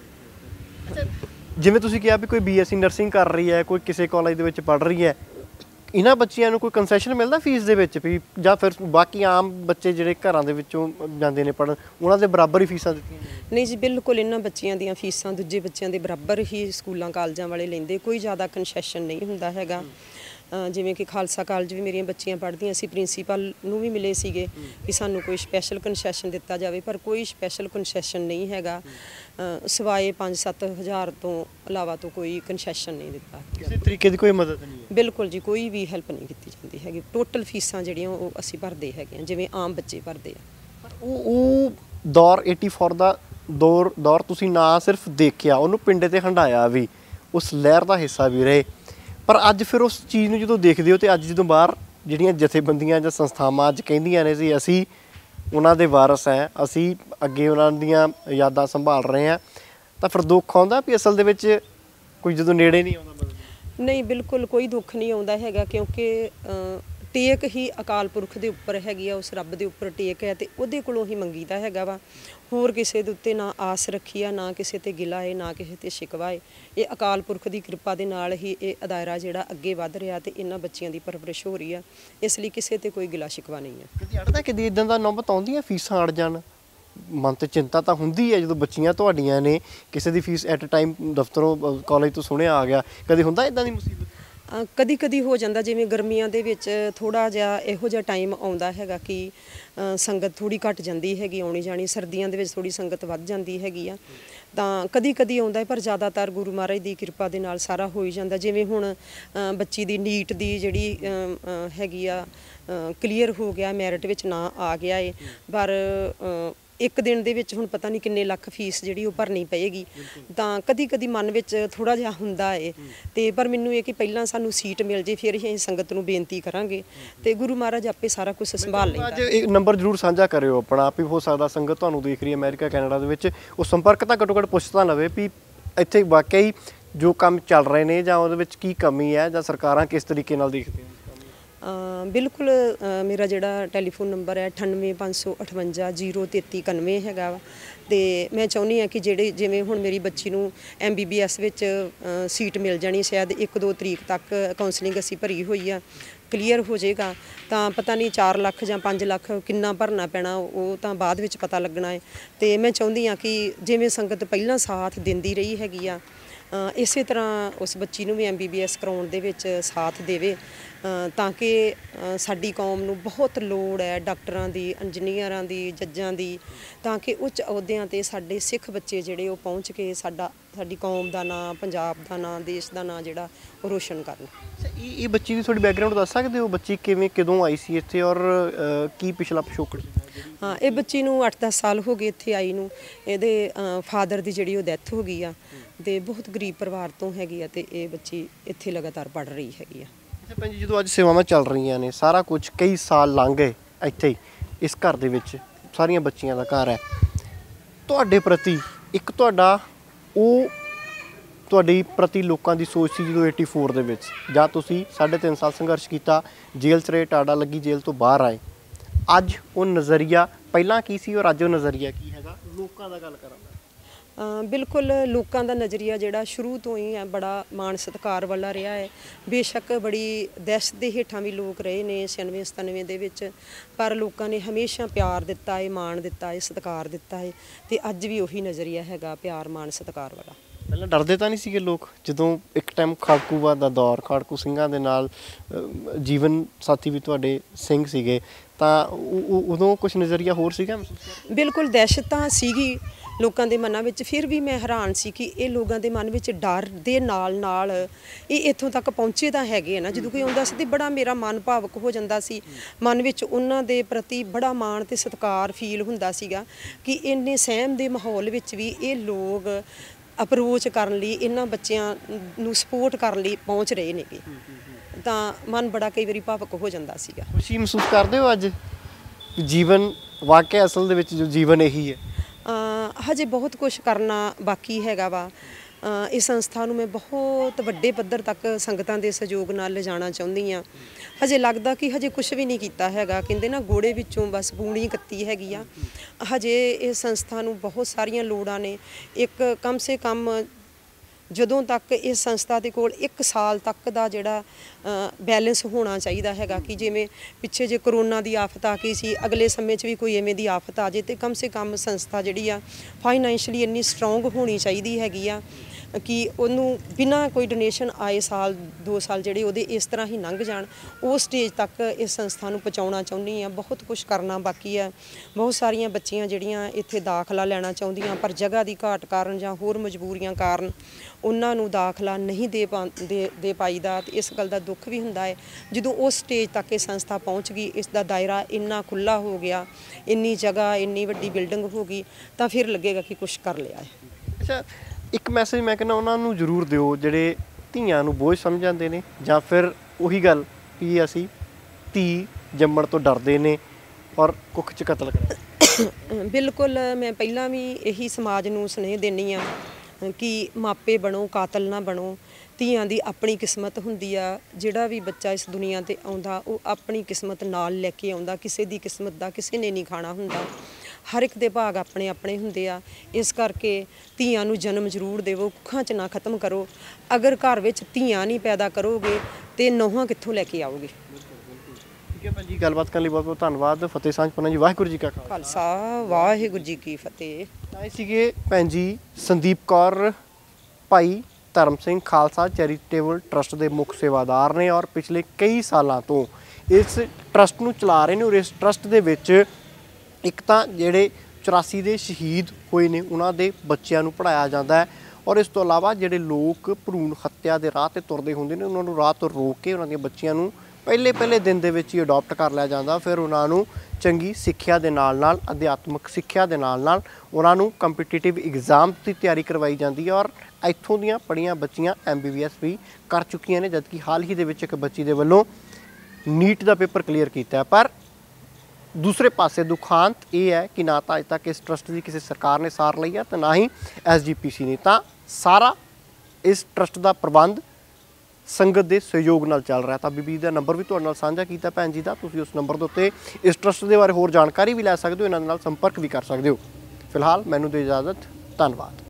ਜਿਵੇਂ ਤੁਸੀਂ ਕਿਹਾ ਵੀ ਕੋਈ ਬੀ ਐਸ ਸੀ ਨਰਸਿੰਗ ਕਰ ਰਹੀ ਹੈ, ਕੋਈ ਕਿਸੇ ਕਾਲਜ ਦੇ ਵਿੱਚ ਪੜ੍ਹ ਰਹੀ ਹੈ, ਇਹਨਾਂ ਬੱਚਿਆਂ ਨੂੰ ਕੋਈ ਕੰਸੈਸ਼ਨ ਮਿਲਦਾ ਫੀਸ ਦੇ ਵਿੱਚ ਵੀ, ਜਾਂ ਫਿਰ ਬਾਕੀ ਆਮ ਬੱਚੇ ਜਿਹੜੇ ਘਰਾਂ ਦੇ ਵਿੱਚੋਂ ਜਾਂਦੇ ਨੇ ਪੜ੍ਹਨ ਉਹਨਾਂ ਦੇ ਬਰਾਬਰ ਹੀ ਫੀਸਾਂ ਦਿੱਤੀਆਂ? ਨਹੀਂ ਜੀ, ਬਿਲਕੁਲ ਇਹਨਾਂ ਬੱਚਿਆਂ ਦੀਆਂ ਫੀਸਾਂ ਦੂਜੇ ਬੱਚਿਆਂ ਦੇ ਬਰਾਬਰ ਹੀ ਸਕੂਲਾਂ ਕਾਲਜਾਂ ਵਾਲੇ ਲੈਂਦੇ, ਕੋਈ ਜ਼ਿਆਦਾ ਕੰਸੈਸ਼ਨ ਨਹੀਂ ਹੁੰਦਾ ਹੈਗਾ। ਜਿਵੇਂ ਕਿ ਖਾਲਸਾ ਕਾਲਜ ਵੀ ਮੇਰੀਆਂ ਬੱਚੀਆਂ ਪੜ੍ਹਦੀਆਂ, ਅਸੀਂ ਪ੍ਰਿੰਸੀਪਲ ਨੂੰ ਵੀ ਮਿਲੇ ਸੀਗੇ ਕਿ ਸਾਨੂੰ ਕੋਈ ਸਪੈਸ਼ਲ ਕੰਸੈਸ਼ਨ ਦਿੱਤਾ ਜਾਵੇ, ਪਰ ਕੋਈ ਸਪੈਸ਼ਲ ਕੰਸੈਸ਼ਨ ਨਹੀਂ ਹੈਗਾ, ਸਿਵਾਏ ਪੰਜ ਸੱਤ ਹਜ਼ਾਰ ਤੋਂ ਇਲਾਵਾ ਤੋਂ ਕੋਈ ਕੰਸੈਸ਼ਨ ਨਹੀਂ ਦਿੱਤਾ। ਕਿਸੇ ਤਰੀਕੇ ਦੀ ਕੋਈ ਮਦਦ ਨਹੀਂ ਹੈ? ਬਿਲਕੁਲ ਜੀ, ਕੋਈ ਵੀ ਹੈਲਪ ਨਹੀਂ ਕੀਤੀ ਜਾਂਦੀ ਹੈਗੀ। ਟੋਟਲ ਫੀਸਾਂ ਜਿਹੜੀਆਂ ਉਹ ਅਸੀਂ ਭਰਦੇ ਹੈਗੇ ਹਾਂ ਜਿਵੇਂ ਆਮ ਬੱਚੇ ਭਰਦੇ ਆ। ਉਹ ਉਹ ਦੌਰ ਚੁਰਾਸੀ ਦਾ ਦੌਰ ਦੌਰ ਤੁਸੀਂ ਨਾ ਸਿਰਫ ਦੇਖਿਆ, ਉਹਨੂੰ ਪਿੰਡੇ 'ਤੇ ਹੰਢਾਇਆ ਵੀ, ਉਸ ਲਹਿਰ ਦਾ ਹਿੱਸਾ ਵੀ ਰਹੇ, ਪਰ ਅੱਜ ਫਿਰ ਉਸ ਚੀਜ਼ ਨੂੰ ਜਦੋਂ ਦੇਖਦੇ ਹੋ ਅਤੇ ਅੱਜ ਜਦੋਂ ਬਾਹਰ ਜਿਹੜੀਆਂ ਜਥੇਬੰਦੀਆਂ ਜਾਂ ਸੰਸਥਾਵਾਂ ਅੱਜ ਕਹਿੰਦੀਆਂ ਨੇ ਸੀ ਅਸੀਂ ਉਹਨਾਂ ਦੇ ਵਾਰਸ ਹੈ, ਅਸੀਂ ਅੱਗੇ ਉਹਨਾਂ ਦੀਆਂ ਯਾਦਾਂ ਸੰਭਾਲ ਰਹੇ ਹਾਂ, ਤਾਂ ਫਿਰ ਦੁੱਖ ਆਉਂਦਾ ਵੀ ਅਸਲ ਦੇ ਵਿੱਚ ਕੋਈ ਜਦੋਂ ਨੇੜੇ ਨਹੀਂ ਆਉਂਦਾ ਮਦਦ? ਨਹੀਂ, ਬਿਲਕੁਲ ਕੋਈ ਦੁੱਖ ਨਹੀਂ ਆਉਂਦਾ ਹੈਗਾ, ਕਿਉਂਕਿ ਟੇਕ ਹੀ ਅਕਾਲ ਪੁਰਖ ਦੇ ਉੱਪਰ ਹੈਗੀ ਆ, ਉਸ ਰੱਬ ਦੇ ਉੱਪਰ ਟੇਕ ਹੈ ਅਤੇ ਉਹਦੇ ਕੋਲੋਂ ਹੀ ਮੰਗੀਦਾ ਹੈਗਾ ਵਾ। ਹੋਰ ਕਿਸੇ ਦੇ ਉੱਤੇ ਨਾ ਆਸ ਰੱਖੀ ਆ, ਨਾ ਕਿਸੇ 'ਤੇ ਗਿਲਾ ਹੈ, ਨਾ ਕਿਸੇ 'ਤੇ ਸ਼ਿਕਵਾ ਹੈ। ਇਹ ਅਕਾਲ ਪੁਰਖ ਦੀ ਕਿਰਪਾ ਦੇ ਨਾਲ ਹੀ ਇਹ ਅਦਾਇਰਾ ਜਿਹੜਾ ਅੱਗੇ ਵੱਧ ਰਿਹਾ ਅਤੇ ਇਹਨਾਂ ਬੱਚਿਆਂ ਦੀ ਪਰਵਰਿਸ਼ ਹੋ ਰਹੀ ਆ, ਇਸ ਲਈ ਕਿਸੇ 'ਤੇ ਕੋਈ ਗਿਲਾ ਸ਼ਿਕਵਾ ਨਹੀਂ ਹੈ। ਕਦੀ ਅੜਦਾ ਕਦੀ ਇੱਦਾਂ ਦਾ ਨੌਬਤ ਆਉਂਦੀ ਹੈ ਫੀਸਾਂ ਅੜ ਜਾਣ? ਮਨ 'ਤੇ ਚਿੰਤਾ ਤਾਂ ਹੁੰਦੀ ਹੈ ਜਦੋਂ ਬੱਚੀਆਂ ਤੁਹਾਡੀਆਂ ਨੇ, ਕਿਸੇ ਦੀ ਫੀਸ ਐਟ ਅ ਟਾਈਮ ਦਫ਼ਤਰੋਂ ਕਾਲਜ ਤੋਂ ਸੁਣਿਆ ਆ ਗਿਆ, ਕਦੇ ਹੁੰਦਾ ਇੱਦਾਂ ਦੀ ਮੁਸੀਬਤ? ਕਦੀ ਕਦੀ ਹੋ ਜਾਂਦਾ, ਜਿਵੇਂ ਗਰਮੀਆਂ ਦੇ ਵਿੱਚ ਥੋੜ੍ਹਾ ਜਿਹਾ ਇਹੋ ਜਿਹਾ ਟਾਈਮ ਆਉਂਦਾ ਹੈਗਾ ਕਿ ਸੰਗਤ ਥੋੜ੍ਹੀ ਘੱਟ ਜਾਂਦੀ ਹੈਗੀ ਆਉਣੀ ਜਾਣੀ, ਸਰਦੀਆਂ ਦੇ ਵਿੱਚ ਥੋੜ੍ਹੀ ਸੰਗਤ ਵੱਧ ਜਾਂਦੀ ਹੈਗੀ ਆ, ਤਾਂ ਕਦੀ ਕਦੀ ਆਉਂਦਾ, ਪਰ ਜ਼ਿਆਦਾਤਰ ਗੁਰੂ ਮਹਾਰਾਜ ਦੀ ਕਿਰਪਾ ਦੇ ਨਾਲ ਸਾਰਾ ਹੋ ਹੀ ਜਾਂਦਾ। ਜਿਵੇਂ ਹੁਣ ਬੱਚੀ ਦੀ ਨੀਟ ਦੀ ਜਿਹੜੀ ਹੈਗੀ ਆ ਕਲੀਅਰ ਹੋ ਗਿਆ, ਮੈਰਿਟ ਵਿੱਚ ਨਾਂ ਆ ਗਿਆ ਏ, ਪਰ ਇੱਕ ਦਿਨ ਦੇ ਵਿੱਚ ਹੁਣ ਪਤਾ ਨਹੀਂ ਕਿੰਨੇ ਲੱਖ ਫੀਸ ਜਿਹੜੀ ਉਹ ਭਰਨੀ ਪਏਗੀ, ਤਾਂ ਕਦੀ ਕਦੀ ਮਨ ਵਿੱਚ ਥੋੜਾ ਜਿਹਾ ਹੁੰਦਾ ਏ। ਤੇ ਪਰ ਮੈਨੂੰ ਇਹ ਕਿ ਪਹਿਲਾਂ ਸਾਨੂੰ ਸੀਟ ਮਿਲ ਜੇ, ਫਿਰ ਅਸੀਂ ਸੰਗਤ ਨੂੰ ਬੇਨਤੀ ਕਰਾਂਗੇ ਤੇ ਗੁਰੂ ਮਹਾਰਾਜ ਆਪੇ ਸਾਰਾ ਕੁਝ ਸੰਭਾਲ ਲੈਂਦਾ। ਅੱਜ ਇਹ ਨੰਬਰ ਜ਼ਰੂਰ ਸਾਂਝਾ ਕਰਿਓ ਆਪਣਾ, ਆਪ ਹੀ ਹੋ ਸਕਦਾ ਸੰਗਤ ਤੁਹਾਨੂੰ ਦੇਖ ਰਹੀ ਹੈ ਅਮਰੀਕਾ ਕੈਨੇਡਾ ਦੇ ਵਿੱਚ, ਉਹ ਸੰਪਰਕ ਤਾਂ ਘੱਟੋ ਘੱਟ ਪੁੱਛ ਤਾਂ ਲਵੇ ਵੀ ਇੱਥੇ ਵਾਕਿਆ ਹੀ ਜੋ ਕੰਮ ਚੱਲ ਰਹੇ ਨੇ ਜਾਂ ਉਹਦੇ ਵਿੱਚ ਕੀ ਕਮੀ ਹੈ ਜਾਂ ਸਰਕਾਰਾਂ ਕਿਸ ਤਰੀਕੇ ਨਾਲ ਦੇਖਦੀਆਂ ਨੇ। ਬਿਲਕੁਲ, ਮੇਰਾ ਜਿਹੜਾ ਟੈਲੀਫੋਨ ਨੰਬਰ ਹੈ ਅਠਾਨਵੇਂ ਪੰਜ ਸੌ ਅਠਵੰਜਾ ਜ਼ੀਰੋ ਤੇਤੀ ਇਕਾਨਵੇਂ ਹੈਗਾ ਵਾ। ਤੇ ਮੈਂ ਚਾਹੁੰਦੀ ਹਾਂ ਕਿ ਜਿਹੜੇ ਜਿਵੇਂ ਹੁਣ ਮੇਰੀ ਬੱਚੀ ਨੂੰ ਐਮ ਬੀ ਬੀ ਐਸ ਵਿੱਚ ਸੀਟ ਮਿਲ ਜਾਣੀ, ਸ਼ਾਇਦ ਇੱਕ ਦੋ ਤਰੀਕ ਤੱਕ ਕਾਉਂਸਲਿੰਗ ਅਸੀਂ ਭਰੀ ਹੋਈ ਆ, ਕਲੀਅਰ ਹੋ ਜਾਏਗਾ ਤਾਂ ਪਤਾ ਨਹੀਂ ਚਾਰ ਲੱਖ ਜਾਂ ਪੰਜ ਲੱਖ ਕਿੰਨਾ ਭਰਨਾ ਪੈਣਾ ਉਹ ਤਾਂ ਬਾਅਦ ਵਿੱਚ ਪਤਾ ਲੱਗਣਾ ਹੈ। ਤੇ ਮੈਂ ਚਾਹੁੰਦੀ ਹਾਂ ਕਿ ਜਿਵੇਂ ਸੰਗਤ ਪਹਿਲਾਂ ਸਾਥ ਦਿੰਦੀ ਰਹੀ ਹੈਗੀ ਆ, ਇਸੇ ਤਰ੍ਹਾਂ ਉਸ ਬੱਚੀ ਨੂੰ ਵੀ ਐਮ ਬੀ ਬੀ ਐਸ ਕਰਾਉਣ ਦੇ ਵਿੱਚ ਸਾਥ ਦੇਵੇ, ਤਾਂ ਕਿ ਸਾਡੀ ਕੌਮ ਨੂੰ ਬਹੁਤ ਲੋੜ ਹੈ ਡਾਕਟਰਾਂ ਦੀ, ਇੰਜੀਨੀਅਰਾਂ ਦੀ, ਜੱਜਾਂ ਦੀ, ਤਾਂ ਕਿ ਉੱਚ ਅਹੁਦਿਆਂ 'ਤੇ ਸਾਡੇ ਸਿੱਖ ਬੱਚੇ ਜਿਹੜੇ ਉਹ ਪਹੁੰਚ ਕੇ ਸਾਡਾ ਸਾਡੀ ਕੌਮ ਦਾ ਨਾਂ, ਪੰਜਾਬ ਦਾ ਨਾਂ, ਦੇਸ਼ ਦਾ ਨਾਂ ਜਿਹੜਾ ਉਹ ਰੋਸ਼ਨ ਕਰਨ। ਇਹ ਇਹ ਬੱਚੀ ਦੀ ਥੋੜੀ ਬੈਕਗ੍ਰਾਉਂਡ ਦੱਸ ਸਕਦੇ ਹੋ, ਬੱਚੀ ਕਿਵੇਂ ਕਦੋਂ ਆਈ ਸੀ ਇੱਥੇ ਔਰ ਕੀ ਪਿਛਲਾ ਪਿਛੋਕੜ? ਹਾਂ, ਇਹ ਬੱਚੀ ਨੂੰ ਅੱਠ ਦਸ ਸਾਲ ਹੋ ਗਏ ਇੱਥੇ ਆਈ ਨੂੰ। ਇਹਦੇ ਫਾਦਰ ਦੀ ਜਿਹੜੀ ਉਹ ਡੈਥ ਹੋ ਗਈ ਆ ਤੇ ਬਹੁਤ ਗਰੀਬ ਪਰਿਵਾਰ ਤੋਂ ਹੈਗੀ ਆ, ਤੇ ਇਹ ਬੱਚੀ ਇੱਥੇ ਲਗਾਤਾਰ ਪੜ੍ਹ ਰਹੀ ਹੈਗੀ ਆ। ਅੱਛਾ ਭੈਣ ਜੀ, ਜਦੋਂ ਅੱਜ ਸੇਵਾਵਾਂ ਚੱਲ ਰਹੀਆਂ ਨੇ, ਸਾਰਾ ਕੁਝ ਕਈ ਸਾਲ ਲੰਘ ਗਏ ਇੱਥੇ ਹੀ ਇਸ ਘਰ ਦੇ ਵਿੱਚ, ਸਾਰੀਆਂ ਬੱਚੀਆਂ ਦਾ ਘਰ ਹੈ, ਤੁਹਾਡੇ ਪ੍ਰਤੀ ਇੱਕ ਤੁਹਾਡਾ ਉਹ ਤੁਹਾਡੀ ਪ੍ਰਤੀ ਲੋਕਾਂ ਦੀ ਸੋਚ ਸੀ ਜਦੋਂ ਚੁਰਾਸੀ ਦੇ ਵਿੱਚ, ਜਾਂ ਤੁਸੀਂ ਸਾਢੇ ਤਿੰਨ ਸਾਲ ਸੰਘਰਸ਼ ਕੀਤਾ, ਜੇਲ੍ਹ 'ਚ ਰਹੇ, ਟਾਡਾ ਲੱਗੀ, ਜੇਲ੍ਹ ਤੋਂ ਬਾਹਰ ਆਏ, ਅੱਜ ਉਹ ਨਜ਼ਰੀਆ ਪਹਿਲਾਂ ਕੀ ਸੀ ਔਰ ਅੱਜ ਉਹ ਨਜ਼ਰੀਆ ਕੀ ਹੈਗਾ ਲੋਕਾਂ ਦਾ? ਗੱਲ ਕਰਾਂ ਬਿਲਕੁਲ, ਲੋਕਾਂ ਦਾ ਨਜ਼ਰੀਆ ਜਿਹੜਾ ਸ਼ੁਰੂ ਤੋਂ ਹੀ ਹੈ ਬੜਾ ਮਾਣ ਸਤਿਕਾਰ ਵਾਲਾ ਰਿਹਾ ਹੈ। ਬੇਸ਼ੱਕ ਬੜੀ ਦਹਿਸ਼ਤ ਦੇ ਹੇਠਾਂ ਵੀ ਲੋਕ ਰਹੇ ਨੇ ਛਿਆਨਵੇਂ ਸਤਾਨਵੇਂ ਦੇ ਵਿੱਚ, ਪਰ ਲੋਕਾਂ ਨੇ ਹਮੇਸ਼ਾ ਪਿਆਰ ਦਿੱਤਾ ਹੈ, ਮਾਣ ਦਿੱਤਾ ਹੈ, ਸਤਿਕਾਰ ਦਿੱਤਾ ਹੈ, ਤੇ ਅੱਜ ਵੀ ਉਹੀ ਨਜ਼ਰੀਆ ਹੈਗਾ, ਪਿਆਰ ਮਾਣ ਸਤਿਕਾਰ ਵਾਲਾ। ਪਹਿਲਾਂ ਡਰਦੇ ਤਾਂ ਨਹੀਂ ਸੀਗੇ ਲੋਕ? ਜਦੋਂ ਇੱਕ ਟਾਈਮ ਖਾੜਕੂਵਾਦ ਦਾ ਦੌਰ, ਖਾੜਕੂ ਸਿੰਘਾਂ ਦੇ ਨਾਲ ਜੀਵਨ ਸਾਥੀ ਵੀ ਤੁਹਾਡੇ ਸਿੰਘ ਸੀਗੇ, ਤਾਂ ਉਦੋਂ ਕੁਝ ਨਜ਼ਰੀਆ ਹੋਰ ਸੀਗਾ? ਬਿਲਕੁਲ, ਦਹਿਸ਼ਤ ਤਾਂ ਸੀਗੀ ਲੋਕਾਂ ਦੇ ਮਨਾਂ ਵਿੱਚ। ਫਿਰ ਵੀ ਮੈਂ ਹੈਰਾਨ ਸੀ ਕਿ ਇਹ ਲੋਕਾਂ ਦੇ ਮਨ ਵਿੱਚ ਡਰ ਦੇ ਨਾਲ ਨਾਲ ਇਹ ਇੱਥੋਂ ਤੱਕ ਪਹੁੰਚੇ ਤਾਂ ਹੈਗੇ ਆ ਨਾ। ਜਦੋਂ ਕੋਈ ਆਉਂਦਾ ਸੀ ਤੇ ਬੜਾ ਮੇਰਾ ਮਨ ਭਾਵਕ ਹੋ ਜਾਂਦਾ ਸੀ, ਮਨ ਵਿੱਚ ਉਹਨਾਂ ਦੇ ਪ੍ਰਤੀ ਬੜਾ ਮਾਣ ਤੇ ਸਤਿਕਾਰ ਫੀਲ ਹੁੰਦਾ ਸੀਗਾ ਕਿ ਇੰਨੇ ਸਹਿਮ ਦੇ ਮਾਹੌਲ ਵਿੱਚ ਵੀ ਇਹ ਲੋਕ ਅਪਰੋਚ ਕਰਨ ਲਈ, ਇਹਨਾਂ ਬੱਚਿਆਂ ਨੂੰ ਸਪੋਰਟ ਕਰਨ ਲਈ ਪਹੁੰਚ ਰਹੇ ਨੇਗੇ, ਤਾਂ ਮਨ ਬੜਾ ਕਈ ਵਾਰੀ ਭਾਵਕ ਹੋ ਜਾਂਦਾ ਸੀਗਾ। ਖੁਸ਼ੀ ਮਹਿਸੂਸ ਕਰਦੇ ਹੋ ਅੱਜ? ਜੀਵਨ ਵਾਕਿਆ ਅਸਲ ਦੇ ਵਿੱਚ ਜੋ ਜੀਵਨ ਇਹੀ ਹੈ? ਹਜੇ ਬਹੁਤ ਕੁਝ ਕਰਨਾ ਬਾਕੀ ਹੈਗਾ ਵਾ। ਇਸ ਸੰਸਥਾ ਨੂੰ ਮੈਂ ਬਹੁਤ ਵੱਡੇ ਪੱਧਰ ਤੱਕ ਸੰਗਤਾਂ ਦੇ ਸਹਿਯੋਗ ਨਾਲ ਲਿਜਾਣਾ ਚਾਹੁੰਦੀ ਹਾਂ। ਹਜੇ ਲੱਗਦਾ ਕਿ ਹਜੇ ਕੁਝ ਵੀ ਨਹੀਂ ਕੀਤਾ ਹੈਗਾ, ਕਹਿੰਦੇ ਨਾ ਗੋੜੇ ਵਿੱਚੋਂ ਬਸ ਪੂਣੀ ਕੱਤੀ ਹੈਗੀ ਆ। ਹਜੇ ਇਸ ਸੰਸਥਾ ਨੂੰ ਬਹੁਤ ਸਾਰੀਆਂ ਲੋੜਾਂ ਨੇ। ਇੱਕ ਕਮ ਸੇ ਕਮ ਜਦੋਂ ਤੱਕ ਇਸ ਸੰਸਥਾ ਦੇ ਕੋਲ ਇੱਕ ਸਾਲ ਤੱਕ ਦਾ ਜਿਹੜਾ ਬੈਲੈਂਸ ਹੋਣਾ ਚਾਹੀਦਾ ਹੈਗਾ, ਕਿ ਜਿਵੇਂ ਪਿੱਛੇ ਜੇ ਕਰੋਨਾ ਦੀ ਆਫਤ ਆ ਗਈ ਸੀ, ਅਗਲੇ ਸਮੇਂ 'ਚ ਵੀ ਕੋਈ ਐਵੇਂ ਦੀ ਆਫਤ ਆ ਜੇ, ਤੇ ਕਮ ਸੇ ਕਮ ਸੰਸਥਾ ਜਿਹੜੀ ਆ ਫਾਈਨੈਂਸ਼ਲੀ ਇੰਨੀ ਸਟਰੋਂਗ ਹੋਣੀ ਚਾਹੀਦੀ ਹੈਗੀ ਆ ਕਿ ਉਹਨੂੰ ਬਿਨਾਂ ਕੋਈ ਡੋਨੇਸ਼ਨ ਆਏ ਸਾਲ ਦੋ ਸਾਲ ਜਿਹੜੇ ਉਹਦੇ ਇਸ ਤਰ੍ਹਾਂ ਹੀ ਲੰਘ ਜਾਣ। ਉਹ ਸਟੇਜ ਤੱਕ ਇਸ ਸੰਸਥਾ ਨੂੰ ਪਹੁੰਚਾਉਣਾ ਚਾਹੁੰਦੀ ਹਾਂ। ਬਹੁਤ ਕੁਝ ਕਰਨਾ ਬਾਕੀ ਹੈ। ਬਹੁਤ ਸਾਰੀਆਂ ਬੱਚੀਆਂ ਜਿਹੜੀਆਂ ਇੱਥੇ ਦਾਖਲਾ ਲੈਣਾ ਚਾਹੁੰਦੀਆਂ, ਪਰ ਜਗ੍ਹਾ ਦੀ ਘਾਟ ਕਾਰਨ ਜਾਂ ਹੋਰ ਮਜਬੂਰੀਆਂ ਕਾਰਨ ਉਹਨਾਂ ਨੂੰ ਦਾਖਲਾ ਨਹੀਂ ਦੇ ਪਾ ਦੇ ਦੇ ਪਾਈਦਾ, ਤੇ ਇਸ ਗੱਲ ਦਾ ਦੁੱਖ ਵੀ ਹੁੰਦਾ ਹੈ। ਜਦੋਂ ਉਸ ਸਟੇਜ ਤੱਕ ਇਹ ਸੰਸਥਾ ਪਹੁੰਚ ਗਈ, ਇਸ ਦਾ ਦਾਇਰਾ ਇੰਨਾ ਖੁੱਲ੍ਹਾ ਹੋ ਗਿਆ, ਇੰਨੀ ਜਗ੍ਹਾ, ਇੰਨੀ ਵੱਡੀ ਬਿਲਡਿੰਗ ਹੋ ਗਈ, ਤਾਂ ਫਿਰ ਲੱਗੇਗਾ ਕਿ ਕੁਝ ਕਰ ਲਿਆ ਹੈ। ਅੱਛਾ, ਇੱਕ ਮੈਸੇਜ ਮੈਂ ਕਹਿੰਦਾ ਉਹਨਾਂ ਨੂੰ ਜ਼ਰੂਰ ਦਿਓ ਜਿਹੜੇ ਧੀਆਂ ਨੂੰ ਬੋਝ ਸਮਝ ਜਾਂਦੇ ਨੇ, ਜਾਂ ਫਿਰ ਉਹੀ ਗੱਲ ਵੀ ਅਸੀਂ ਧੀ ਜੰਮਣ ਤੋਂ ਡਰਦੇ ਨੇ ਔਰ ਕੁੱਖ 'ਚ ਕਤਲ ਕਰਾਂ। ਬਿਲਕੁਲ, ਮੈਂ ਪਹਿਲਾਂ ਵੀ ਇਹੀ ਸਮਾਜ ਨੂੰ ਸੁਨੇਹ ਦਿੰਦੀ ਹਾਂ ਕਿ ਮਾਪੇ ਬਣੋ, ਕਾਤਲ ਨਾ ਬਣੋ। ਧੀਆਂ ਦੀ ਆਪਣੀ ਕਿਸਮਤ ਹੁੰਦੀ ਆ। ਜਿਹੜਾ ਵੀ ਬੱਚਾ ਇਸ ਦੁਨੀਆ 'ਤੇ ਆਉਂਦਾ ਉਹ ਆਪਣੀ ਕਿਸਮਤ ਨਾਲ ਲੈ ਕੇ ਆਉਂਦਾ। ਕਿਸੇ ਦੀ ਕਿਸਮਤ ਦਾ ਕਿਸੇ ਨੇ ਨਹੀਂ ਖਾਣਾ ਹੁੰਦਾ। ਹਰ ਇੱਕ ਦੇ ਭਾਗ ਆਪਣੇ ਆਪਣੇ ਹੁੰਦੇ ਆ। ਇਸ ਕਰਕੇ ਧੀਆਂ ਨੂੰ ਜਨਮ ਜ਼ਰੂਰ ਦੇਵੋ, ਕੁੱਖਾਂ 'ਚ ਨਾ ਖਤਮ ਕਰੋ। ਅਗਰ ਘਰ ਵਿੱਚ ਧੀਆਂ ਨਹੀਂ ਪੈਦਾ ਕਰੋਗੇ ਤੇ ਨੌਹਾਂ ਕਿੱਥੋਂ ਲੈ ਕੇ ਆਓਗੇ। ਠੀਕ ਹੈ ਭੈਣ ਜੀ, ਗੱਲਬਾਤ ਕਰਨ ਲਈ ਬਹੁਤ ਬਹੁਤ ਧੰਨਵਾਦ। ਫਤਿਹ ਸਾਂਝ ਪਾਉਣਾ ਜੀ। ਵਾਹਿਗੁਰੂ ਜੀ ਕਾ ਖਾਲਸਾ, ਵਾਹਿਗੁਰੂ ਜੀ ਕੀ ਫਤਿਹ। ਆਏ ਸੀਗੇ ਭੈਣ ਜੀ ਸੰਦੀਪ ਕੌਰ, ਭਾਈ ਧਰਮ ਸਿੰਘ ਖਾਲਸਾ ਚੈਰੀਟੇਬਲ ਟਰਸਟ ਦੇ ਮੁੱਖ ਸੇਵਾਦਾਰ ਨੇ, ਔਰ ਪਿਛਲੇ ਕਈ ਸਾਲਾਂ ਤੋਂ ਇਸ ਟਰਸਟ ਨੂੰ ਚਲਾ ਰਹੇ ਨੇ। ਔਰ ਇਸ ਟਰਸਟ ਦੇ ਵਿੱਚ ਇੱਕ ਤਾਂ ਜਿਹੜੇ ਚੁਰਾਸੀ ਦੇ ਸ਼ਹੀਦ ਹੋਏ ਨੇ ਉਹਨਾਂ ਦੇ ਬੱਚਿਆਂ ਨੂੰ ਪੜ੍ਹਾਇਆ ਜਾਂਦਾ ਹੈ, ਔਰ ਇਸ ਤੋਂ ਇਲਾਵਾ ਜਿਹੜੇ ਲੋਕ ਭਰੂਣ ਹੱਤਿਆ ਦੇ ਰਾਹ 'ਤੇ ਤੁਰਦੇ ਹੁੰਦੇ ਨੇ ਉਹਨਾਂ ਨੂੰ ਰਾਹ ਤੋਂ ਰੋਕ ਕੇ ਉਹਨਾਂ ਦੀਆਂ ਬੱਚੀਆਂ ਨੂੰ ਪਹਿਲੇ ਪਹਿਲੇ ਦਿਨ ਦੇ ਵਿੱਚ ਹੀ ਅਡਾਪਟ ਕਰ ਲਿਆ ਜਾਂਦਾ। ਫਿਰ ਉਹਨਾਂ ਨੂੰ ਚੰਗੀ ਸਿੱਖਿਆ ਦੇ ਨਾਲ ਨਾਲ ਅਧਿਆਤਮਿਕ ਸਿੱਖਿਆ ਦੇ ਨਾਲ ਨਾਲ ਉਹਨਾਂ ਨੂੰ ਕੰਪੀਟੀਟਿਵ ਐਗਜ਼ਾਮ ਦੀ ਤਿਆਰੀ ਕਰਵਾਈ ਜਾਂਦੀ ਹੈ ਔਰ ਇੱਥੋਂ ਦੀਆਂ ਪੜ੍ਹੀਆਂ ਬੱਚੀਆਂ ਐਮ ਬੀ ਬੀ ਐਸ ਵੀ ਕਰ ਚੁੱਕੀਆਂ ਨੇ, ਜਦਕਿ ਹਾਲ ਹੀ ਦੇ ਵਿੱਚ ਇੱਕ ਬੱਚੀ ਦੇ ਵੱਲੋਂ ਨੀਟ ਦਾ ਪੇਪਰ ਕਲੀਅਰ ਕੀਤਾ। ਪਰ दूसरे पासे दुखांत ये है कि ना तो अज तक इस ट्रस्ट की किसी सरकार ने सार ली है तो ना ही एस जी पी सी ने, तो सारा इस ट्रस्ट का प्रबंध संगत के सहयोग नाल चल रहा है। तो बीबी का नंबर भी तुहाडे नाल साझा किया भैन जी का, तुसीं उस नंबर के उत्ते इस ट्रस्ट के बारे होर जानकारी भी लै सकते हो, इन्हां दे नाल संपर्क भी कर सकते हो। फिलहाल मैनूं दे इजाजत, धन्नवाद।